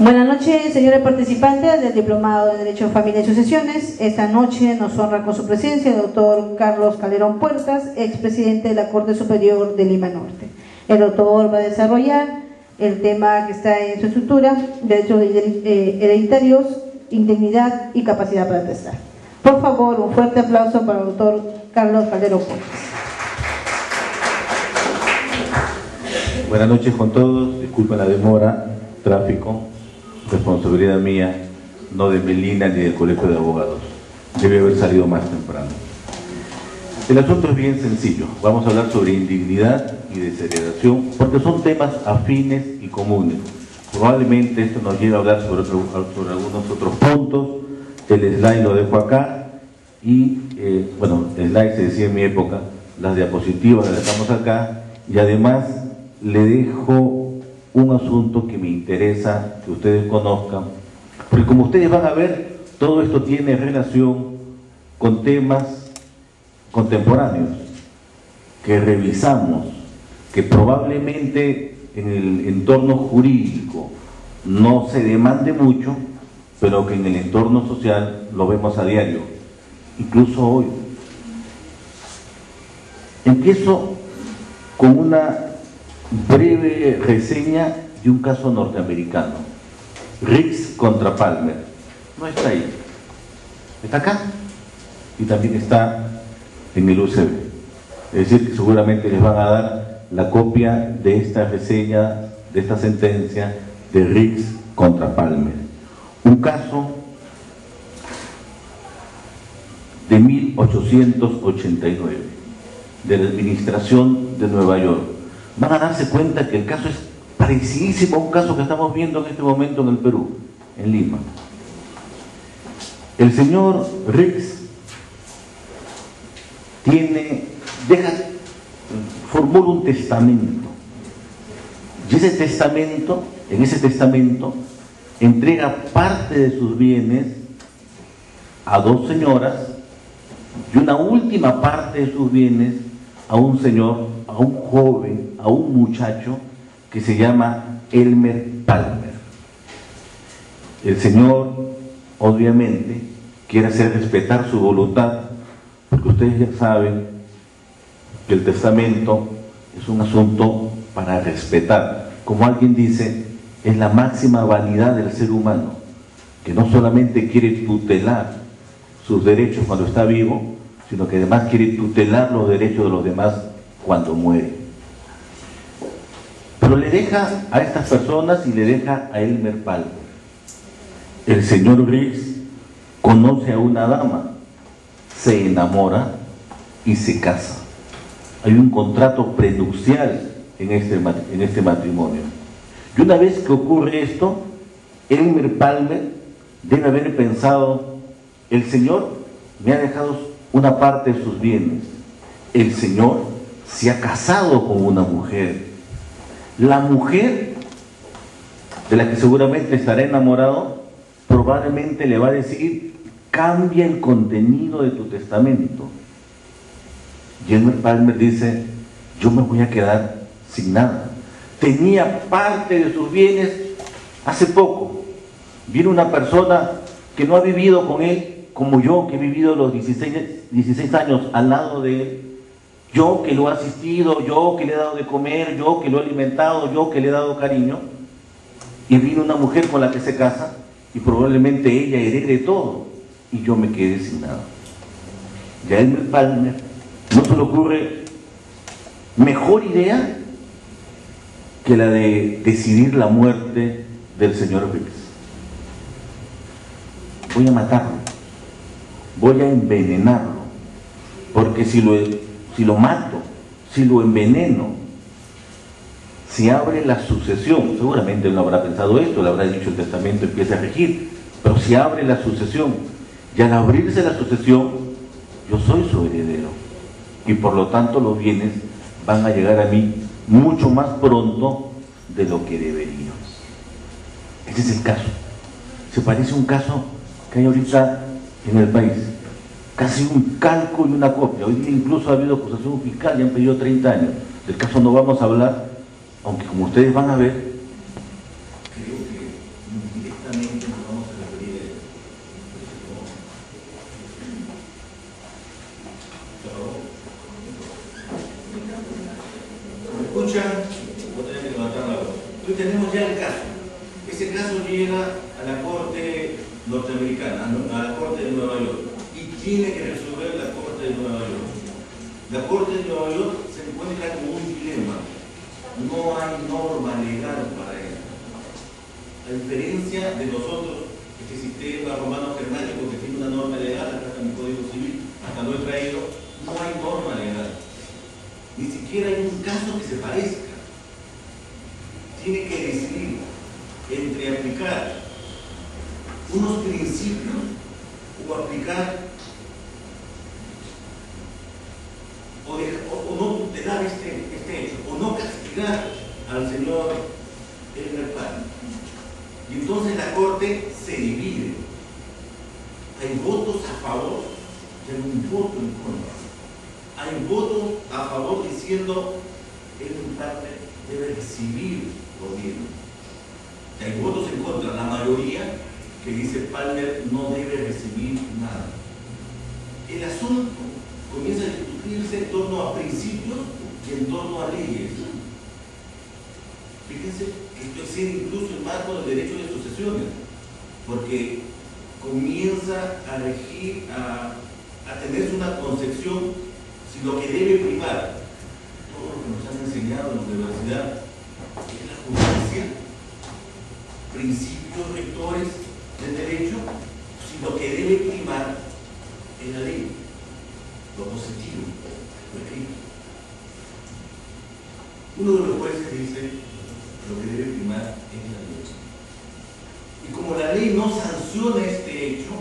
Buenas noches, señores participantes del Diplomado de Derecho de Familia y Sucesiones. Esta noche nos honra con su presencia el doctor Carlos Calderón Puertas, expresidente de la Corte Superior de Lima Norte. El doctor va a desarrollar el tema que está en su estructura: derechos hereditarios, indignidad y capacidad para testar. Por favor, un fuerte aplauso para el doctor Carlos Calderón Puertas. Buenas noches con todos, disculpen la demora, tráfico, responsabilidad mía, no de Melina ni del Colegio de Abogados. Debe haber salido más temprano. El asunto es bien sencillo. Vamos a hablar sobre indignidad y desheredación, porque son temas afines y comunes. Probablemente esto nos lleve a hablar sobre algunos otros puntos. El slide lo dejo acá y, bueno, el slide se decía en mi época, las diapositivas las dejamos acá, y además le dejo un asunto que me interesa que ustedes conozcan, porque como ustedes van a ver, todo esto tiene relación con temas contemporáneos que revisamos, que probablemente en el entorno jurídico no se demande mucho, pero que en el entorno social lo vemos a diario, incluso hoy. Empiezo con una breve reseña de un caso norteamericano, Riggs contra Palmer. No está ahí, está acá y también está en el UCB. Es decir, que seguramente les van a dar la copia de esta reseña, de esta sentencia de Riggs contra Palmer. Un caso de 1889 de la administración de Nueva York. Van a darse cuenta que el caso es parecidísimo a un caso que estamos viendo en este momento en el Perú, en Lima. El señor Riggs formula un testamento, y en ese testamento entrega parte de sus bienes a dos señoras y una última parte de sus bienes a un señor, a un joven, a un muchacho que se llama Elmer Palmer. El señor, obviamente, quiere hacer respetar su voluntad, porque ustedes ya saben que el testamento es un asunto para respetar. Como alguien dice, es la máxima vanidad del ser humano, que no solamente quiere tutelar sus derechos cuando está vivo, sino que además quiere tutelar los derechos de los demás cuando muere. Pero le deja a estas personas y le deja a Elmer Palmer. El señor Riggs conoce a una dama, se enamora y se casa. Hay un contrato prenupcial en este matrimonio. Y una vez que ocurre esto, Elmer Palmer debe haber pensado: el señor me ha dejado una parte de sus bienes, el señor se ha casado con una mujer, la mujer de la que seguramente estará enamorado probablemente le va a decir: cambia el contenido de tu testamento. Y Elmer Palmer dice: yo me voy a quedar sin nada. Tenía parte de sus bienes hace poco. Viene una persona que no ha vivido con él como yo, que he vivido los 16 años al lado de él, yo que lo he asistido, yo que le he dado de comer, yo que lo he alimentado, yo que le he dado cariño, y vino una mujer con la que se casa y probablemente ella herede todo y yo me quedé sin nada. Y a Elmer Palmer no se le ocurre mejor idea que la de decidir la muerte del señor Riggs. Voy a matarlo, voy a envenenarlo, porque si lo mato, si lo enveneno, si abre la sucesión, seguramente él no habrá pensado esto, le habrá dicho el testamento empieza a regir, pero si abre la sucesión, y al abrirse la sucesión, yo soy su heredero, y por lo tanto los bienes van a llegar a mí mucho más pronto de lo que deberían. Ese es el caso. Se parece a un caso que hay ahorita en el país, casi un calco y una copia. Hoy día incluso ha habido acusación fiscal y han pedido 30 años. Del caso no vamos a hablar, aunque como ustedes van a ver, creo que escuchan, no tienen que levantar la voz. Hoy tenemos ya el caso. Ese caso llega a la Corte norteamericana, a la Corte de Nueva York, y tiene que resolver la Corte de Nueva York. La Corte de Nueva York se encuentra con un dilema. No hay norma legal para eso. A diferencia de nosotros, este sistema romano germánico que tiene una norma legal, acá está mi Código Civil, hasta lo he traído, no hay norma legal. Ni siquiera hay un caso que se parezca. Tiene que decidir entre aplicar unos principios o aplicar o no dar este hecho, o no castigar al señor Elmer Palmer. Y entonces la Corte se divide. Hay votos a favor y hay un voto en contra. Hay votos a favor diciendo Elmer Palmer debe recibir gobierno. Y hay votos en contra, la mayoría que dice Palmer no debe recibir nada. El asunto comienza a discutirse en torno a principios y en torno a leyes. Fíjense que esto excede incluso el marco del derecho de sucesiones, porque comienza a regir, a tenerse una concepción si lo que debe primar, todo lo que nos han enseñado en la universidad, es la justicia, principios rectores del derecho, si lo que debe primar es la ley, lo positivo, lo escrito. Uno de los jueces dice lo que debe primar es la ley. Y como la ley no sanciona este hecho,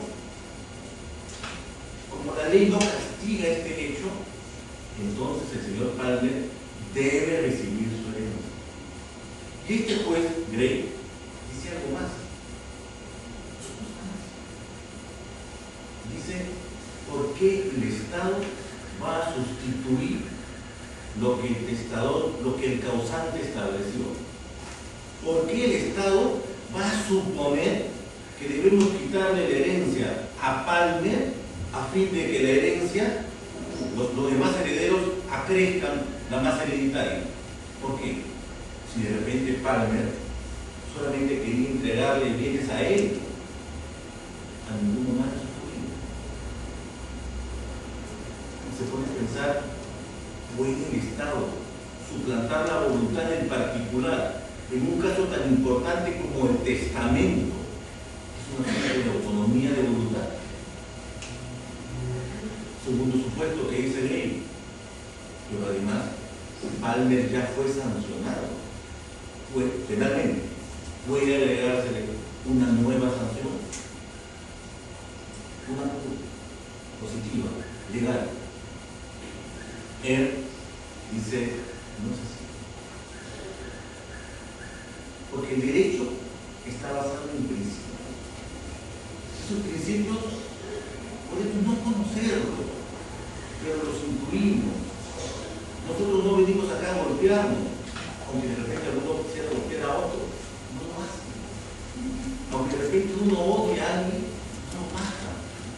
como la ley no castiga este hecho, entonces el señor Palmer debe recibir su herencia. Y este juez, Gray, dice algo más. Dice, ¿por qué el Estado va a sustituir lo que el testador, lo que el causante estableció? ¿Por qué el Estado va a suponer que debemos quitarle la herencia a Palmer a fin de que la herencia, los demás herederos acrezcan la masa hereditaria? ¿Por qué? Si de repente Palmer solamente quería entregarle bienes a él, a ninguno más de su familia. Se pone a pensar, ¿puede el Estado suplantar la voluntad del particular en un caso tan importante como el testamento? Es una forma de autonomía de voluntad. Segundo supuesto que dice ley, pero además Palmer ya fue sancionado penalmente. Puede agregársele una nueva sanción, una positiva, legal. Él dice, no es así. Porque el derecho está basado en principios. Esos principios podemos no conocerlos, pero los incluimos. Nosotros no venimos acá a golpearnos, aunque de repente alguno quisiera golpear a otro, no lo hace. Aunque de repente uno odie a alguien, no pasa.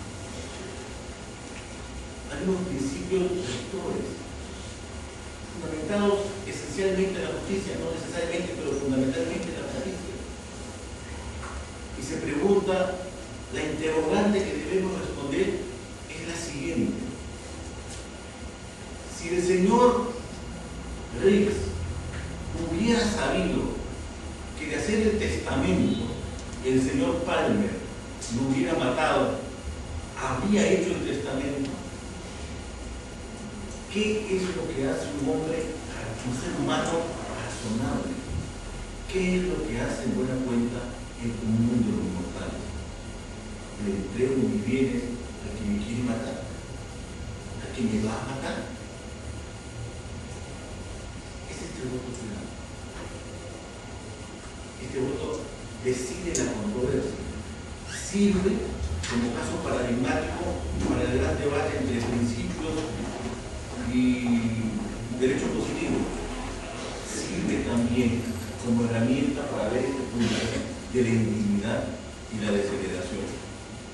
Hay unos principios rectores, fundamentados esencialmente en la justicia, no necesariamente, pero fundamentalmente en la justicia. Y se pregunta, la interrogante que debemos responder es la siguiente. Si el señor Riggs hubiera sabido que de hacer el testamento el señor Palmer lo hubiera matado, habría hecho el testamento, ¿qué es lo que hace un hombre, un ser humano razonable? ¿Qué es lo que hace en buena cuenta el común de los mortales? Le entrego mis bienes a quien me quiere matar, a quien me va a matar. Es este voto final. Este voto decide la controversia. Sirve como caso paradigmático para el gran debate entre principios y derecho positivo. Sirve también como herramienta para ver este punto de la indignidad y la desheredación.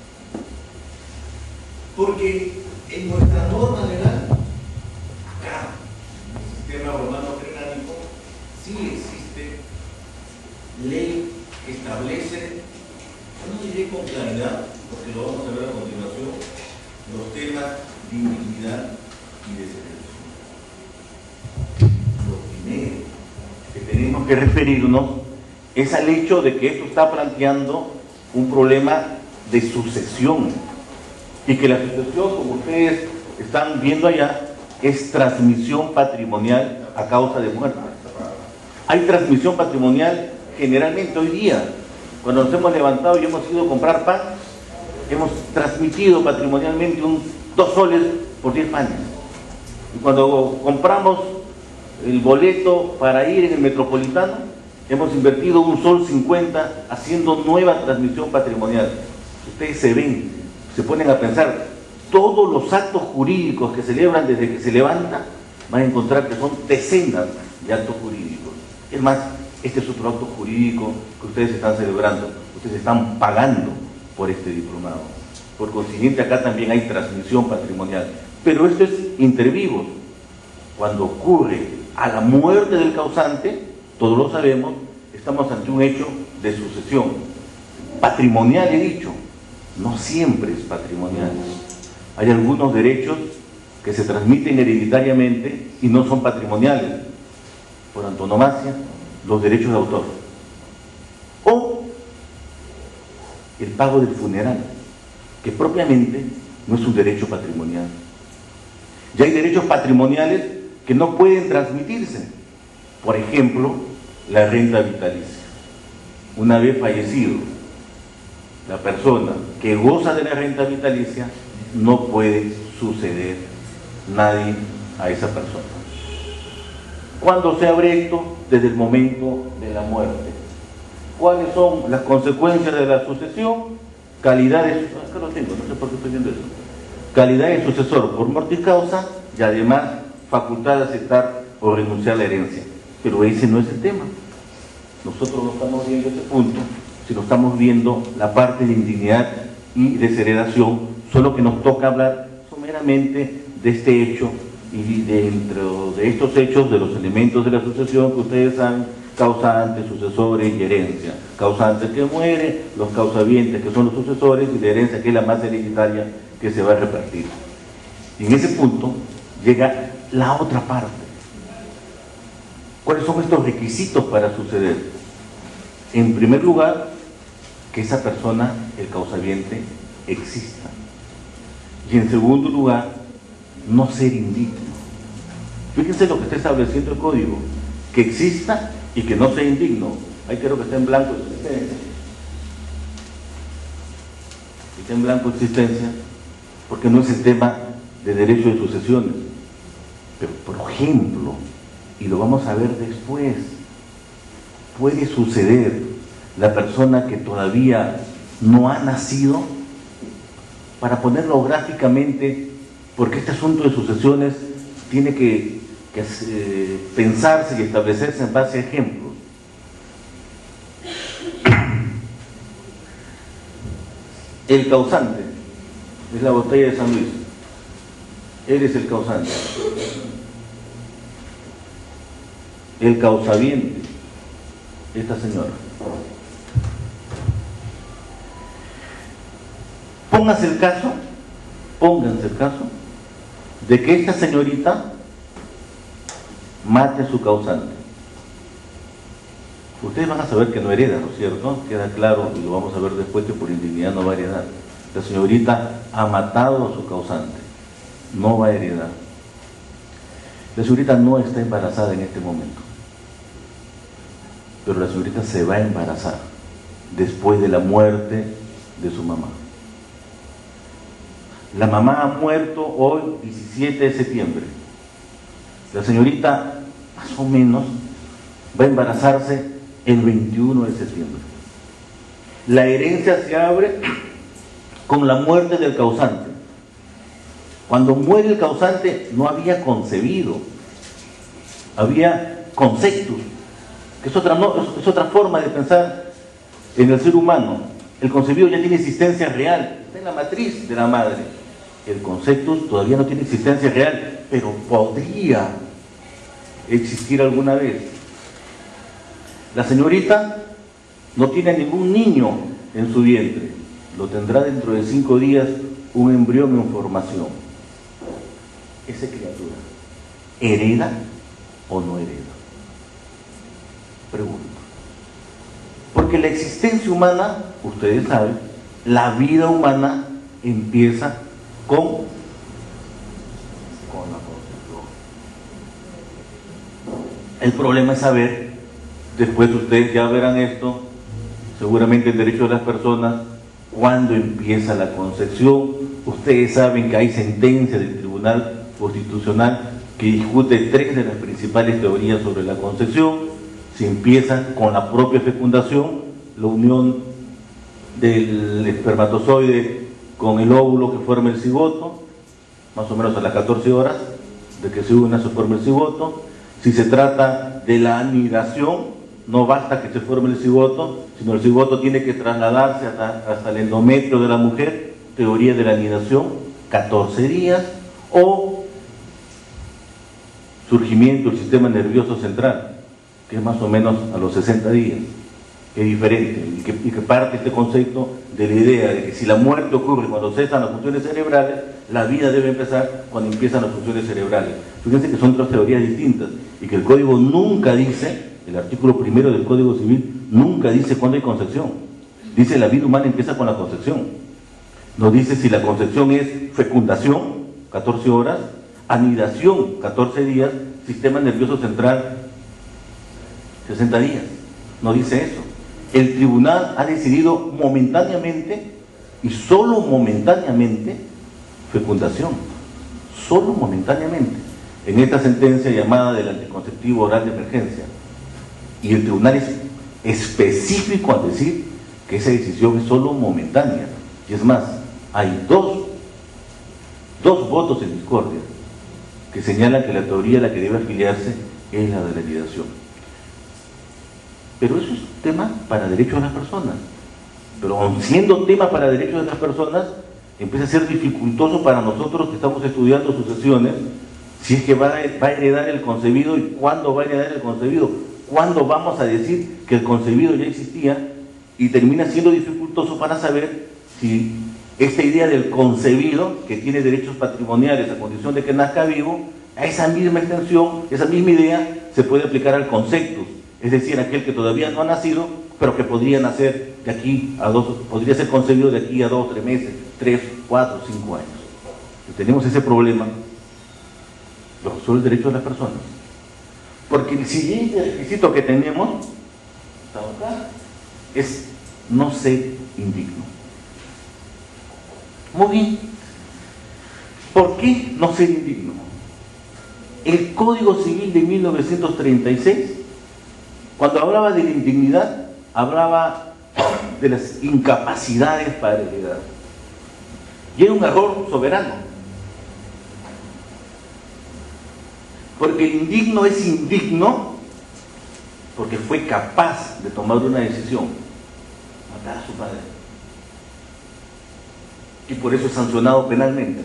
Porque en nuestra norma legal, acá, en el sistema romano germánico, que referirnos es al hecho de que esto está planteando un problema de sucesión, y que la sucesión, como ustedes están viendo allá, es transmisión patrimonial a causa de muerte. Hay transmisión patrimonial generalmente hoy día. Cuando nos hemos levantado y hemos ido a comprar pan, hemos transmitido patrimonialmente 2 soles por 10 panes. Y cuando compramos el boleto para ir en el Metropolitano, hemos invertido 1,50 sol haciendo nueva transmisión patrimonial. Ustedes se ponen a pensar, todos los actos jurídicos que celebran desde que se levanta, van a encontrar que son decenas de actos jurídicos. Es más, este es otro acto jurídico que ustedes están celebrando. Ustedes están pagando por este diplomado. Por consiguiente, acá también hay transmisión patrimonial. Pero esto es inter vivos. Cuando ocurre a la muerte del causante, todos lo sabemos, estamos ante un hecho de sucesión. Patrimonial, he dicho, no siempre es patrimonial. Hay algunos derechos que se transmiten hereditariamente y no son patrimoniales. Por antonomasia, los derechos de autor. O el pago del funeral, que propiamente no es un derecho patrimonial. Ya hay derechos patrimoniales que no pueden transmitirse. Por ejemplo, la renta vitalicia. Una vez fallecido la persona que goza de la renta vitalicia, no puede suceder nadie a esa persona. ¿Cuándo se abre esto? Desde el momento de la muerte. ¿Cuáles son las consecuencias de la sucesión? Calidad de... Acá lo tengo, no sé por qué estoy viendo eso. Calidad de sucesor por mortis causa y además facultad de aceptar o renunciar a la herencia. Pero ese no es el tema. Nosotros no estamos viendo ese punto, sino estamos viendo la parte de indignidad y desheredación, solo que nos toca hablar someramente de este hecho y dentro de estos hechos, de los elementos de la sucesión que ustedes saben: causantes, sucesores y herencia. Causantes que muere, los causavientes que son los sucesores, y la herencia que es la más hereditaria que se va a repartir. Y en ese punto llega la otra parte. ¿Cuáles son estos requisitos para suceder? En primer lugar, que esa persona, el causaviente, exista. Y en segundo lugar, no ser indigno. Fíjense lo que está estableciendo el código: que exista y que no sea indigno. Ahí creo que está en blanco existencia. Está en blanco existencia porque no es el tema de derecho de sucesiones. Pero, por ejemplo, y lo vamos a ver después, puede suceder la persona que todavía no ha nacido, para ponerlo gráficamente, porque este asunto de sucesiones tiene que pensarse y establecerse en base a ejemplos. El causante es la botella de San Luis. Eres el causante. El causaviente, esta señora. Pónganse el caso de que esta señorita mate a su causante. Ustedes van a saber que no hereda, ¿no es cierto? Queda claro, y lo vamos a ver después, que por indignidad no va a heredar. La señorita ha matado a su causante, no va a heredar. La señorita no está embarazada en este momento, pero la señorita se va a embarazar después de la muerte de su mamá. La mamá ha muerto hoy, 17 de septiembre. La señorita, más o menos, va a embarazarse el 21 de septiembre. La herencia se abre con la muerte del causante. Cuando muere el causante, no había concebido, había conceptus, que es otra forma de pensar en el ser humano. El concebido ya tiene existencia real, está en la matriz de la madre. El conceptus todavía no tiene existencia real, pero podría existir alguna vez. La señorita no tiene ningún niño en su vientre, lo tendrá dentro de 5 días un embrión en formación. Esa criatura, ¿hereda o no hereda? Pregunto. Porque la existencia humana, ustedes saben, la vida humana empieza con la concepción. El problema es saber, después ustedes ya verán esto, seguramente el derecho de las personas, cuándo empieza la concepción. Ustedes saben que hay sentencias del Tribunal Constitucional que discute 3 de las principales teorías sobre la concepción. Se empieza con la propia fecundación, la unión del espermatozoide con el óvulo que forma el cigoto, más o menos a las 14 horas de que se una se forma el cigoto. Si se trata de la anidación, no basta que se forme el cigoto, sino el cigoto tiene que trasladarse hasta el endometrio de la mujer, teoría de la anidación, 14 días, o surgimiento del sistema nervioso central, que es más o menos a los 60 días, que es diferente, y que parte este concepto de la idea de que si la muerte ocurre cuando cesan las funciones cerebrales, la vida debe empezar cuando empiezan las funciones cerebrales. Fíjense que son 2 teorías distintas, y que el Código nunca dice, el artículo 1 del Código Civil nunca dice cuándo hay concepción. Dice la vida humana empieza con la concepción. No dice si la concepción es fecundación, 14 horas, anidación, 14 días, sistema nervioso central, 60 días. No dice eso. El tribunal ha decidido momentáneamente, y solo momentáneamente, fecundación. Solo momentáneamente. En esta sentencia llamada del anticonceptivo oral de emergencia. Y el tribunal es específico al decir que esa decisión es solo momentánea. Y es más, hay dos votos en discordia que señalan que la teoría a la que debe afiliarse es la de la anidación. Pero eso es tema para derechos de las personas. Pero aun siendo tema para derechos de las personas, empieza a ser dificultoso para nosotros que estamos estudiando sucesiones, si es que va a heredar el concebido y cuándo va a heredar el concebido. ¿Cuándo vamos a decir que el concebido ya existía? Y termina siendo dificultoso para saber si esta idea del concebido, que tiene derechos patrimoniales a condición de que nazca vivo, a esa misma extensión, esa misma idea, se puede aplicar al conceptus, es decir, aquel que todavía no ha nacido, pero que podría nacer de aquí a 2, podría ser concebido de aquí a 2, 3 meses, 3, 4, 5 años. Si tenemos ese problema, lo resuelve el derecho de las personas. Porque el siguiente requisito que tenemos es no ser indigno. Muy bien. ¿Por qué no ser indigno? El Código Civil de 1936, cuando hablaba de la indignidad, hablaba de las incapacidades para heredar. Y era un error soberano. Porque el indigno es indigno porque fue capaz de tomar una decisión, matar a su padre, y por eso es sancionado penalmente.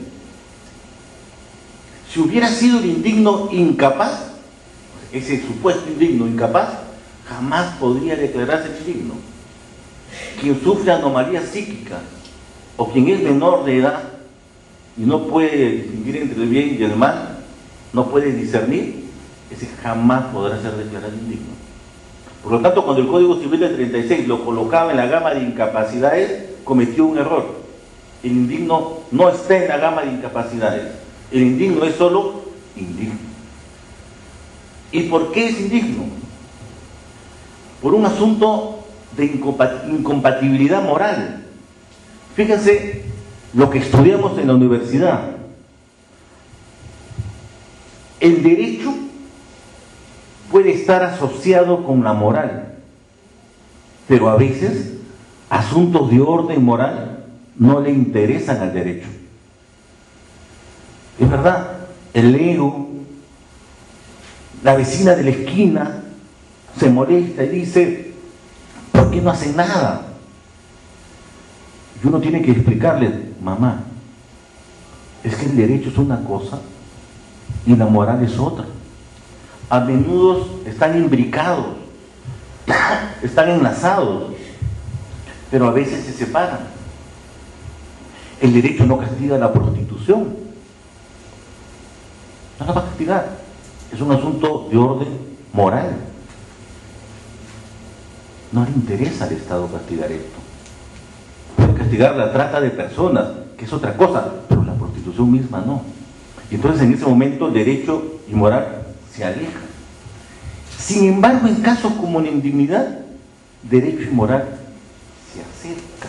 Si hubiera sido el indigno incapaz, ese supuesto indigno incapaz, jamás podría declararse indigno. Quien sufre anomalías psíquicas o quien es menor de edad y no puede distinguir entre el bien y el mal, no puede discernir, ese jamás podrá ser declarado indigno. Por lo tanto, cuando el Código Civil del 36 lo colocaba en la gama de incapacidades, cometió un error. El indigno no está en la gama de incapacidades. El indigno es solo indigno. ¿Y por qué es indigno? Por un asunto de incompatibilidad moral. Fíjense lo que estudiamos en la universidad. El derecho puede estar asociado con la moral, pero a veces asuntos de orden moral no le interesan al derecho. Es verdad, el ego, la vecina de la esquina se molesta y dice, ¿por qué no hacen nada? Y uno tiene que explicarle, mamá, es que el derecho es una cosa y la moral es otra. A menudo están imbricados, están enlazados, pero a veces se separan. El derecho no castiga la prostitución, no la va a castigar, es un asunto de orden moral. No le interesa al Estado castigar esto. Puede castigar la trata de personas, que es otra cosa, pero la prostitución misma no. Y entonces en ese momento el derecho y moral se alejan. Sin embargo, en casos como la indignidad, derecho y moral se acercan,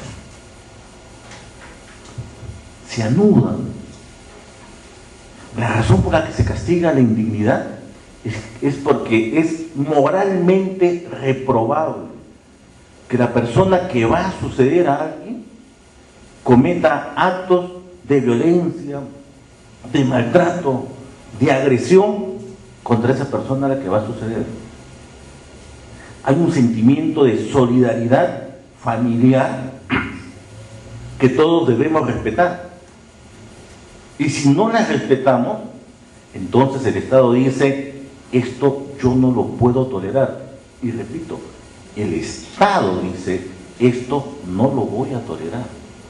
se anudan. La razón por la que se castiga la indignidad es porque es moralmente reprobable que la persona que va a suceder a alguien cometa actos de violencia, de maltrato, de agresión contra esa persona a la que va a suceder. Hay un sentimiento de solidaridad familiar que todos debemos respetar. Y si no las respetamos, entonces el Estado dice, esto yo no lo puedo tolerar. Y repito, el Estado dice, esto no lo voy a tolerar.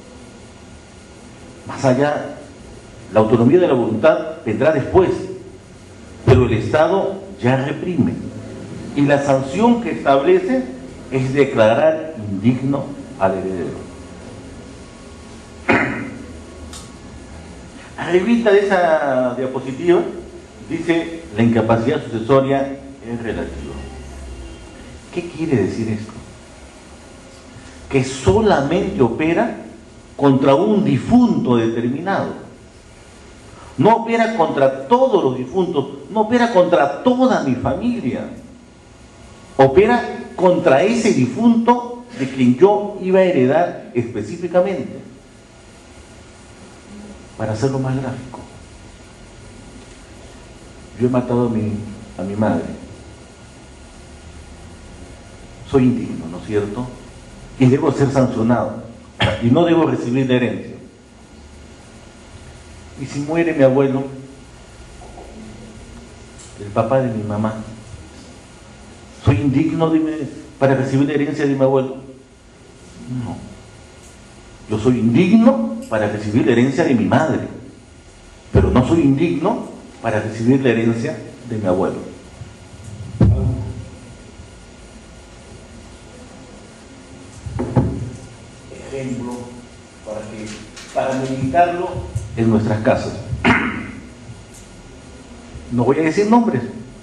Más allá, la autonomía de la voluntad vendrá después, pero el Estado ya reprime. Y la sanción que establece es declarar indigno al heredero. Arribita de esa diapositiva dice la incapacidad sucesoria es relativa. ¿Qué quiere decir esto? Que solamente opera contra un difunto determinado. No opera contra todos los difuntos, no opera contra toda mi familia. Opera contra ese difunto de quien yo iba a heredar específicamente. Para hacerlo más gráfico, yo he matado a mi madre. Soy indigno, ¿no es cierto? Y debo ser sancionado. Y no debo recibir la herencia. Y si muere mi abuelo, el papá de mi mamá, ¿soy indigno para recibir la herencia de mi abuelo? No. Yo soy indigno para recibir la herencia de mi madre, pero no soy indigno para recibir la herencia de mi abuelo. Ejemplo para meditarlo en nuestras casas. No voy a decir nombres,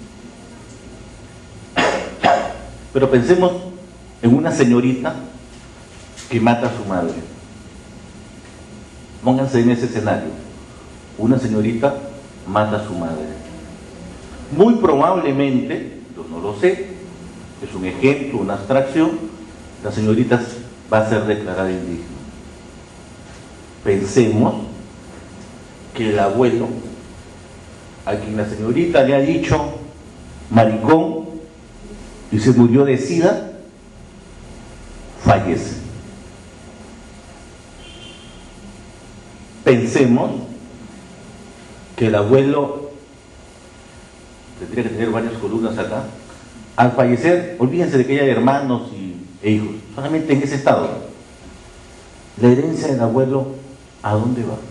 pero pensemos en una señorita que mata a su madre. Pónganse en ese escenario. Una señorita mata a su madre. Muy probablemente, yo no lo sé, es un ejemplo, una abstracción, la señorita va a ser declarada indigna. Pensemos que el abuelo, a quien la señorita le ha dicho maricón y se murió de sida, fallece. Pensemos que el abuelo, tendría que tener varias columnas acá, al fallecer, olvídense de que haya hermanos e hijos, solamente en ese estado, la herencia del abuelo, ¿a dónde va?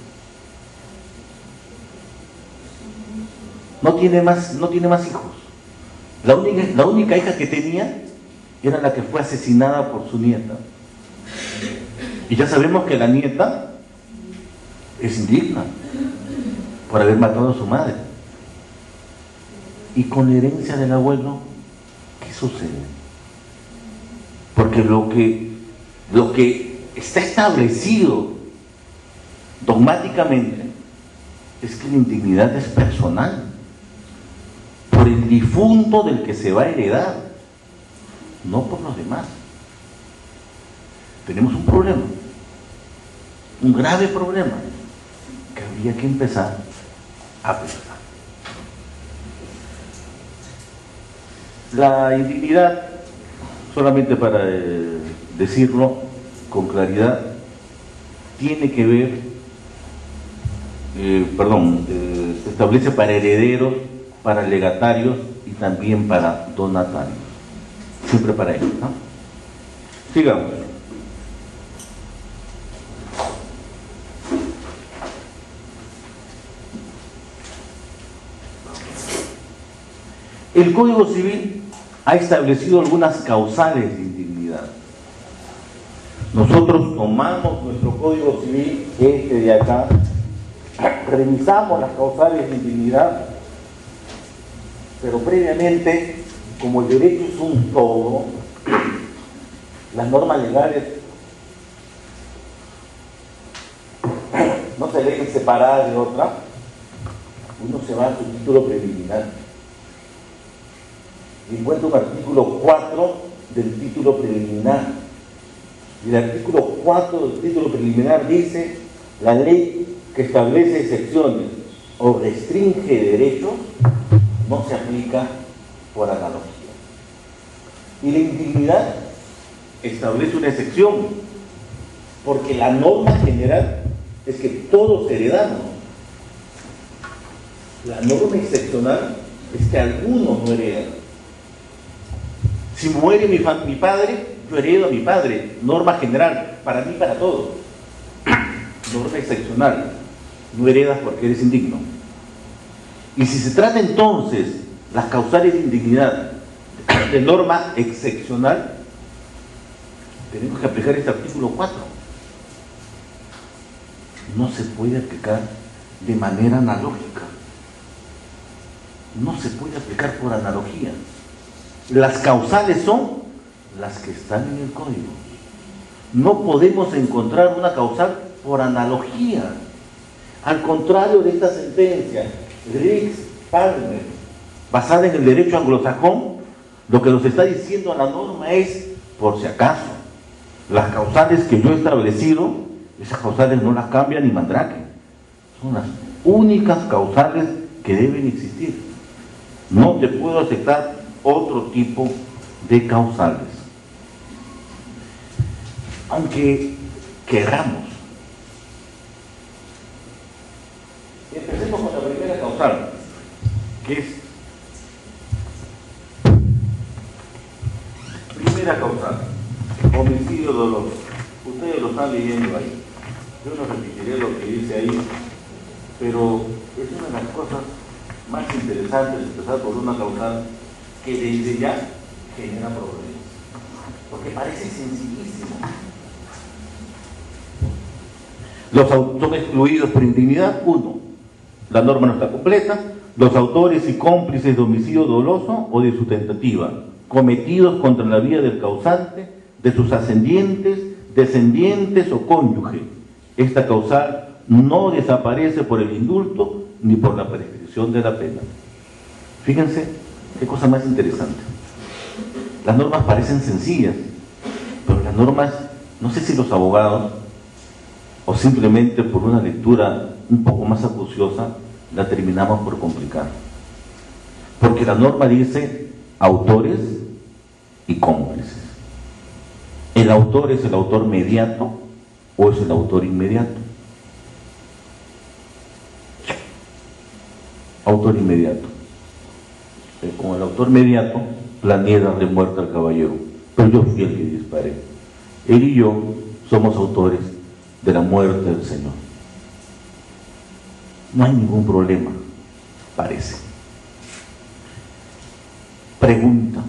No tiene más hijos. La única hija que tenía era la que fue asesinada por su nieta. Y ya sabemos que la nieta es indigna por haber matado a su madre. Y con la herencia del abuelo, ¿qué sucede? Porque lo que está establecido dogmáticamente es que la indignidad es personal, por el difunto del que se va a heredar, no por los demás. Tenemos un problema, un grave problema, que habría que empezar a pensar. La indignidad, solamente para decirlo con claridad, tiene que ver, se establece para herederos, para legatarios y también para donatarios. Siempre para ellos, ¿no? Sigamos. El Código Civil ha establecido algunas causales de indignidad. Nosotros tomamos nuestro Código Civil, este de acá, revisamos las causales de indignidad, pero previamente, como el derecho es un todo, las normas legales no se leen separadas de otra, uno se va a su título preliminar y encuentra un artículo 4 del título preliminar. Y el artículo 4 del título preliminar dice: la ley que establece excepciones o restringe derechos no se aplica por analogía. Y la indignidad establece una excepción, porque la norma general es que todos heredamos. La norma excepcional es que algunos no heredan. Si muere mi padre, yo heredo a mi padre. Norma general, para mí, para todos. Norma excepcional, no heredas porque eres indigno. Y si se trata entonces las causales de indignidad de norma excepcional, tenemos que aplicar este artículo 4. No se puede aplicar de manera analógica. No se puede aplicar por analogía. Las causales son las que están en el código. No podemos encontrar una causal por analogía. Al contrario de esta sentencia, Riggs-Palmer, basada en el derecho anglosajón, lo que nos está diciendo la norma es, por si acaso, las causales que yo he establecido, esas causales no las cambia ni Mandrake. Son las únicas causales que deben existir. No te puedo aceptar otro tipo de causales. Aunque queramos. Empecemos con la primera causal, que es primera causal, homicidio doloso. Ustedes lo están leyendo ahí. Yo no repetiré lo que dice ahí, pero es una de las cosas más interesantes de empezar por una causal que desde ya genera problemas, porque parece sencillísimo. Son excluidos por indignidad. 1. La norma no está completa. Los autores y cómplices de homicidio doloso o de su tentativa, cometidos contra la vida del causante, de sus ascendientes, descendientes o cónyuge. Esta causal no desaparece por el indulto ni por la prescripción de la pena. Fíjense qué cosa más interesante. Las normas parecen sencillas, pero las normas, no sé si los abogados o simplemente por una lectura un poco más acuciosa, la terminamos por complicar. Porque la norma dice autores y cómplices. ¿El autor es el autor mediato o es el autor inmediato? Autor inmediato. Como el autor mediato, planeé darle muerte al caballero, pero yo fui el que disparé. Él y yo somos autores de la muerte del Señor. No hay ningún problema, parece. Pregunta: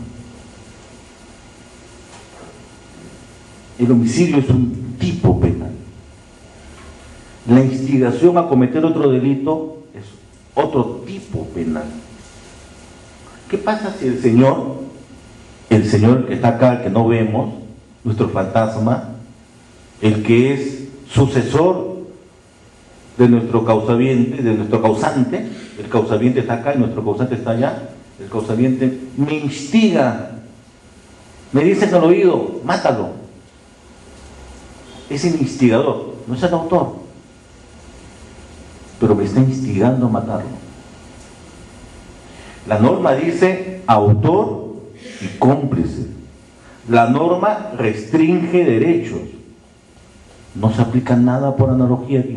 el homicidio es un tipo penal. La instigación a cometer otro delito es otro tipo penal. ¿Qué pasa si el Señor que está acá, el que no vemos, nuestro fantasma, el que es sucesor de nuestro causaviente, de nuestro causante, el causaviente está acá y nuestro causante está allá, el causaviente me instiga, me dice en el oído, mátalo? Es el instigador, no es el autor, pero me está instigando a matarlo. La norma dice autor y cómplice. La norma restringe derechos. No se aplica nada por analogía aquí.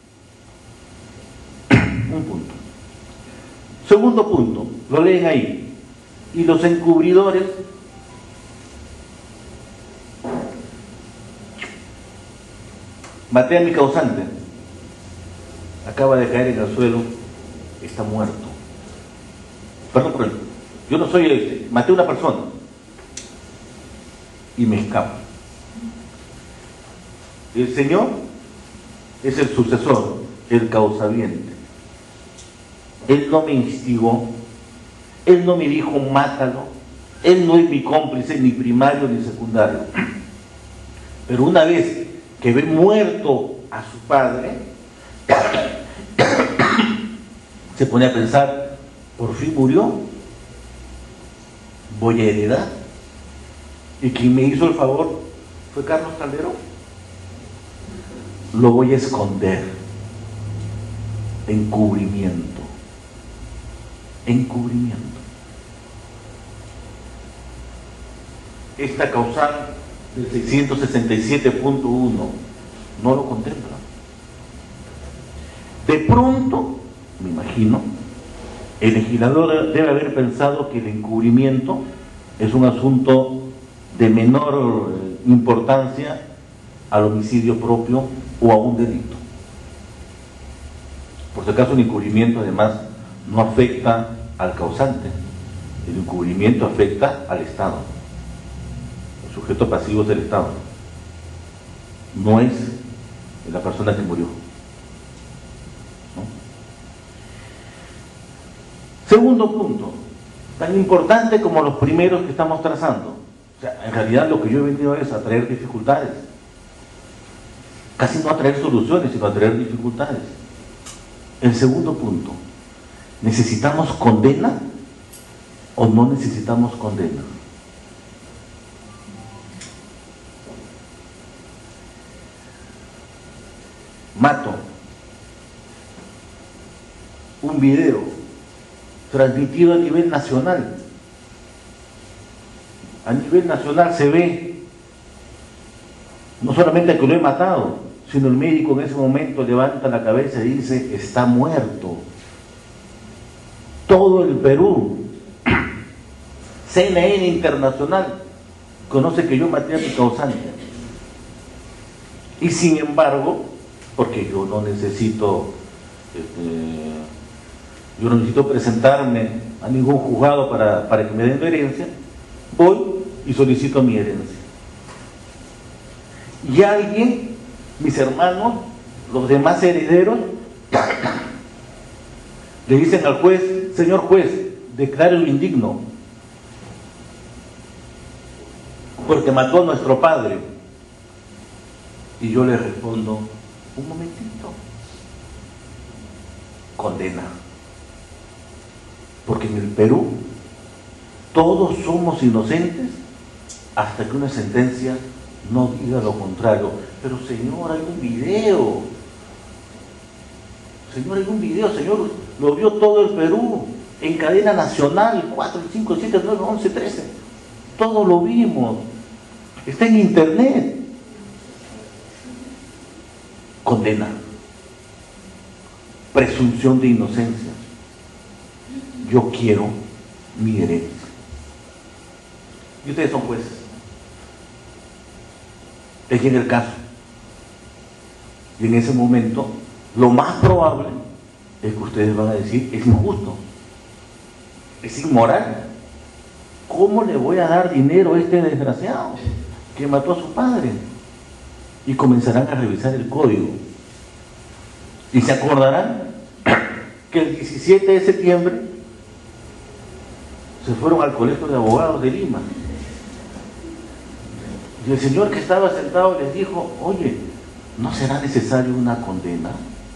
Un punto. Segundo punto, lo leen ahí. Y los encubridores maté a mi causante, acaba de caer en el suelo, está muerto. Perdón, yo no soy maté a una persona y me escapo. El Señor es el sucesor, el causaviente. Él no me instigó, Él no me dijo mátalo, Él no es mi cómplice, ni primario ni secundario. Pero una vez que ve muerto a su padre, se pone a pensar, por fin murió, voy a heredar. Y quien me hizo el favor fue Carlos Calderón. Lo voy a esconder. Encubrimiento. Encubrimiento. Esta causal del 667.1 no lo contempla. De pronto, me imagino, el legislador debe haber pensado que el encubrimiento es un asunto de menor importancia al homicidio propio o a un delito. Por si acaso, el encubrimiento además no afecta al causante, el encubrimiento afecta al Estado. El sujeto pasivo es el Estado, no es la persona que murió. Segundo punto, tan importante como los primeros que estamos trazando. O sea, en realidad lo que yo he venido es a traer dificultades. Casi no a traer soluciones, sino a traer dificultades. El segundo punto, ¿necesitamos condena o no necesitamos condena? Mato un video transmitido a nivel nacional. A nivel nacional se ve no solamente que lo he matado, sino el médico en ese momento levanta la cabeza y dice, está muerto. Todo el Perú, CNN internacional, conoce que yo maté a mi causante. Y sin embargo, porque yo no necesito presentarme a ningún juzgado para que me den la herencia, voy y solicito mi herencia. Y alguien, mis hermanos, los demás herederos, le dicen al juez, señor juez, declárelo indigno, porque mató a nuestro padre. Y yo le respondo, un momentito, condena. Porque en el Perú todos somos inocentes hasta que una sentencia no diga lo contrario. Pero señor, hay un video. Señor, hay un video, señor, lo vio todo el Perú, en cadena nacional, 4, 5, 7, 9, 11, 13. Todo lo vimos. Está en internet. Condena. Presunción de inocencia. Yo quiero mi herencia. Y ustedes son jueces. Es en el caso. Y en ese momento, lo más probable es que ustedes van a decir, es injusto, es inmoral. ¿Cómo le voy a dar dinero a este desgraciado que mató a su padre? Y comenzarán a revisar el código. Y se acordarán que el 17 de septiembre se fueron al Colegio de Abogados de Lima. Y el señor que estaba sentado les dijo, oye, ¿no será necesario una condena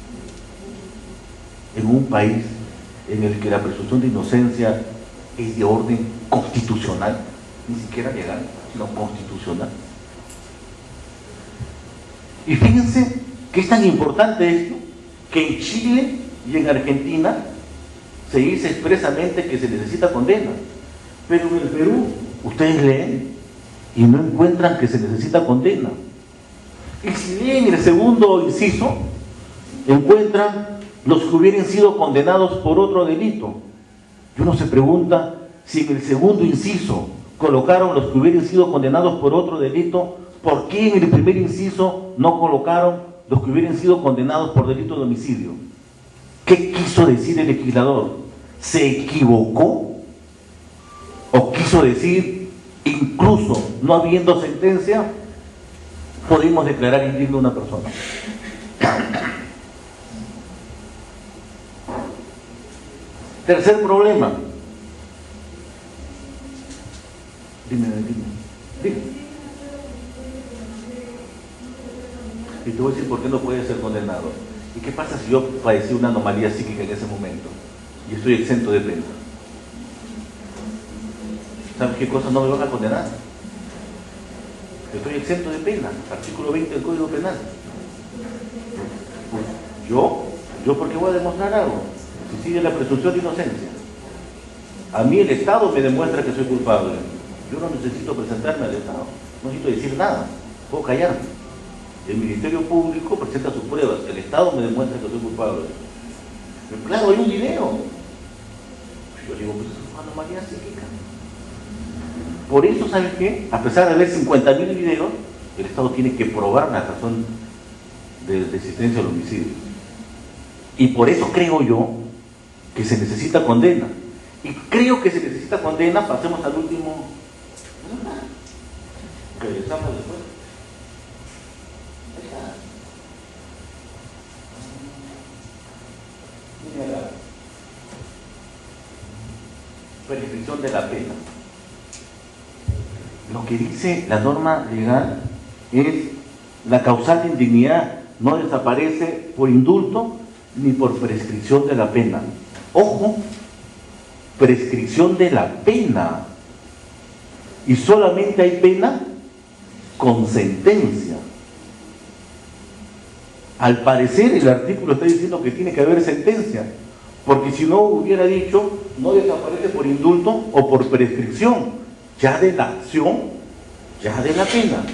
en un país en el que la presunción de inocencia es de orden constitucional, ni siquiera legal, sino constitucional? Y fíjense que es tan importante esto, que en Chile y en Argentina se dice expresamente que se necesita condena, pero en el Perú ustedes leen y no encuentran que se necesita condena. Y si leen el segundo inciso, encuentran los que hubieran sido condenados por otro delito. Y uno se pregunta si en el segundo inciso colocaron los que hubieran sido condenados por otro delito, ¿por qué en el primer inciso no colocaron los que hubieran sido condenados por delito de homicidio? ¿Qué quiso decir el legislador? ¿Se equivocó? ¿O quiso decir, incluso no habiendo sentencia, podemos declarar indigno a una persona. Tercer problema. Dime. Y te voy a decir por qué no puede ser condenado. ¿Y qué pasa si yo padecí una anomalía psíquica en ese momento y estoy exento de pena? ¿Sabes qué cosa no me van a condenar? Estoy exento de pena. Artículo 20 del Código Penal. ¿Yo por qué voy a demostrar algo? Si sigue la presunción de inocencia. A mí el Estado me demuestra que soy culpable. Yo no necesito presentarme al Estado. No necesito decir nada. Puedo callarme. El Ministerio Público presenta sus pruebas. El Estado me demuestra que soy culpable. Pero claro, hay un video. Yo digo, pues es una anomalía psíquica. Por eso, ¿sabes qué? A pesar de haber 50.000 videos, el Estado tiene que probar la razón de existencia del homicidio. Y por eso creo yo que se necesita condena. Y creo que se necesita condena. Pasemos al último. Regresamos después. Mira la prescripción de la pena. Lo que dice la norma legal es: la causal de indignidad no desaparece por indulto ni por prescripción de la pena. Ojo, prescripción de la pena. Y solamente hay pena con sentencia. Al parecer el artículo está diciendo que tiene que haber sentencia, porque si no hubiera dicho no desaparece por indulto o por prescripción ya de la acción, ya de la pena.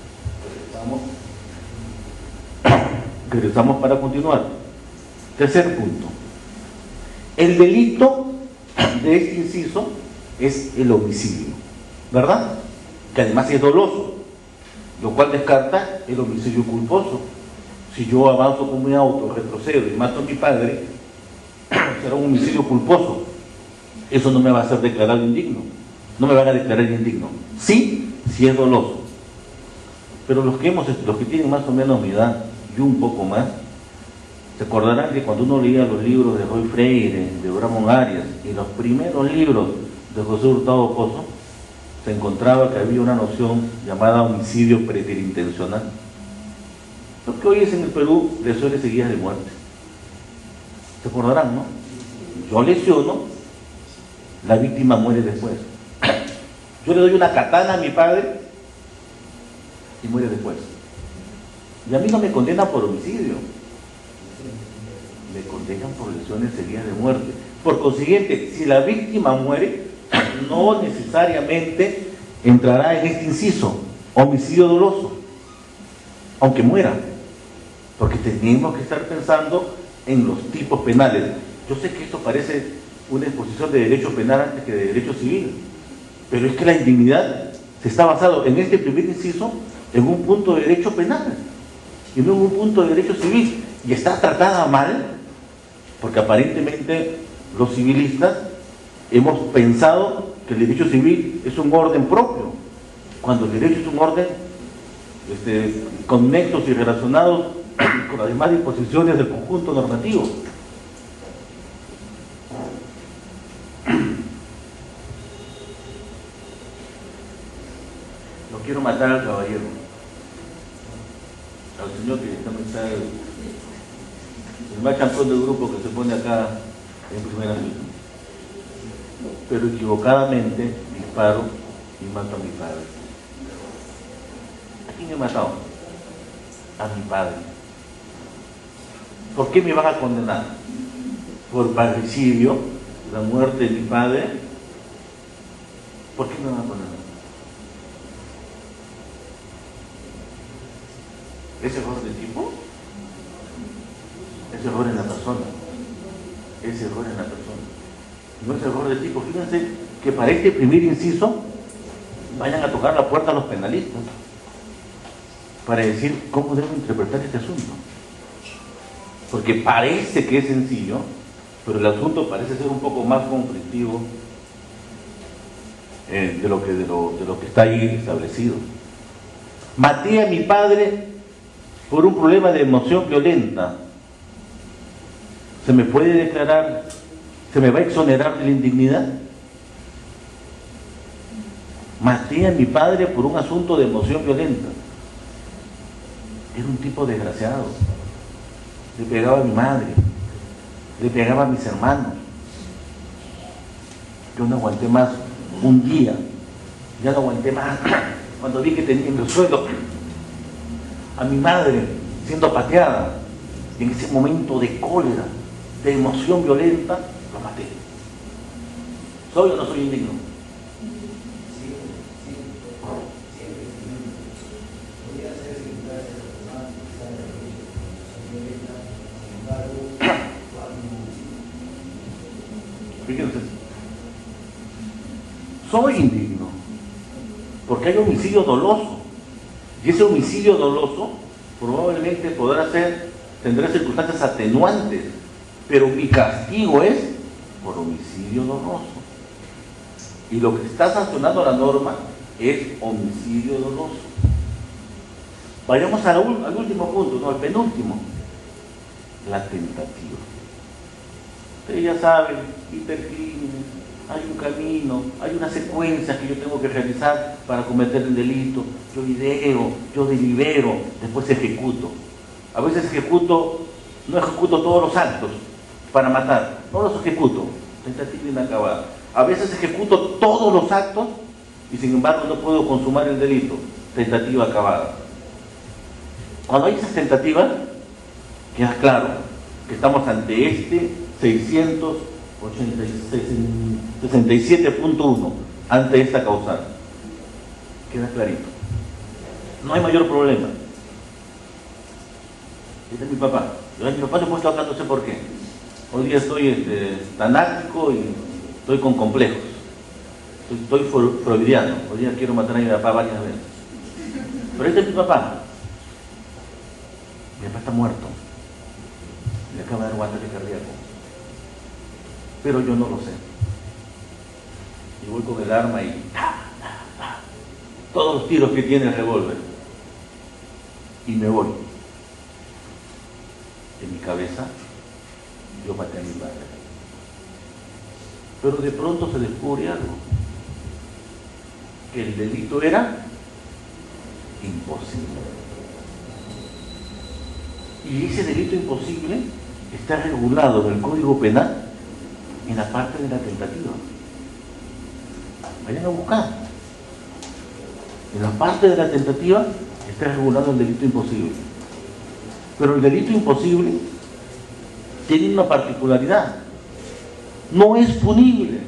Regresamos para continuar. Tercer punto. El delito de este inciso es el homicidio, ¿verdad? Que además es doloso, lo cual descarta el homicidio culposo. Si yo avanzo con mi auto, retrocedo y mato a mi padre, será un homicidio culposo. Eso no me va a hacer declarado indigno. No me van a declarar indigno. Sí, si es doloso. Pero los que tienen más o menos mi edad y un poco más, se acordarán que cuando uno leía los libros de Roy Freire, de Ramón Arias y los primeros libros de José Hurtado Pozo, se encontraba que había una noción llamada homicidio preterintencional. Lo que hoy es en el Perú lesiones seguidas de muerte. Se acordarán, ¿no? Yo lesiono, la víctima muere después. Yo le doy una katana a mi padre y muere después. Y a mí no me condenan por homicidio, me condenan por lesiones seguidas de muerte. Por consiguiente, si la víctima muere, no necesariamente entrará en este inciso, homicidio doloso, aunque muera, porque tenemos que estar pensando en los tipos penales. Yo sé que esto parece una exposición de derecho penal antes que de derecho civil, pero es que la indignidad se está basado en este primer inciso en un punto de derecho penal y no en un punto de derecho civil, y está tratada mal porque aparentemente los civilistas hemos pensado que el derecho civil es un orden propio, cuando el derecho es un orden con nexos y relacionados con las demás disposiciones del conjunto normativo. No quiero matar al caballero, al señor que también está el más campeón del grupo que se pone acá en primera línea, pero equivocadamente disparo y mato a mi padre. ¿A quién he matado? A mi padre. ¿Por qué me van a condenar? ¿Por parricidio, la muerte de mi padre? ¿Por qué me van a condenar? ¿Es error de tipo? Es error en la persona. Es error en la persona. No es error de tipo. Fíjense que para este primer inciso vayan a tocar la puerta a los penalistas para decir cómo deben interpretar este asunto. Porque parece que es sencillo, pero el asunto parece ser un poco más conflictivo de lo que está ahí establecido. Maté a mi padre por un problema de emoción violenta. ¿Se me puede declarar, se me va a exonerar de la indignidad? Maté a mi padre por un asunto de emoción violenta. Era un tipo desgraciado. Le pegaba a mi madre, le pegaba a mis hermanos. Yo no aguanté más un día, ya no aguanté más. Cuando vi que tenía en el suelo a mi madre siendo pateada, y en ese momento de cólera, de emoción violenta, lo maté. ¿Soy o no soy indigno? Fíjense, soy indigno porque hay homicidio doloso, y ese homicidio doloso probablemente tendrá circunstancias atenuantes, pero mi castigo es por homicidio doloso, y lo que está sancionando la norma es homicidio doloso. Vayamos al último punto, no al penúltimo, la tentativa. Ustedes ya saben, hipercrímenes, hay un camino, hay una secuencia que yo tengo que realizar para cometer el delito. Yo ideo, yo delibero, después ejecuto. A veces no ejecuto todos los actos para matar, no los ejecuto, tentativa inacabada. A veces ejecuto todos los actos y sin embargo no puedo consumar el delito, tentativa acabada. Cuando hay esas tentativas, queda claro que estamos ante este 667.1, ante esta causal. Queda clarito. No hay mayor problema. Este es mi papá. Yo a mi papá le he puesto acá, no sé por qué. Hoy día estoy tanático y estoy con complejos. Estoy freudiano. Hoy día quiero matar a mi papá varias veces. Pero este es mi papá. Mi papá está muerto. Le acaba de dar un ataque cardíaco. Pero yo no lo sé. Y voy con el arma y todos los tiros que tiene el revólver. Y me voy. En mi cabeza, yo maté a mi padre. Pero de pronto se descubre algo. Que el delito era imposible. Y ese delito imposible está regulado en el Código Penal en la parte de la tentativa. Vayan a buscar. En la parte de la tentativa está regulado el delito imposible. Pero el delito imposible tiene una particularidad. No es punible.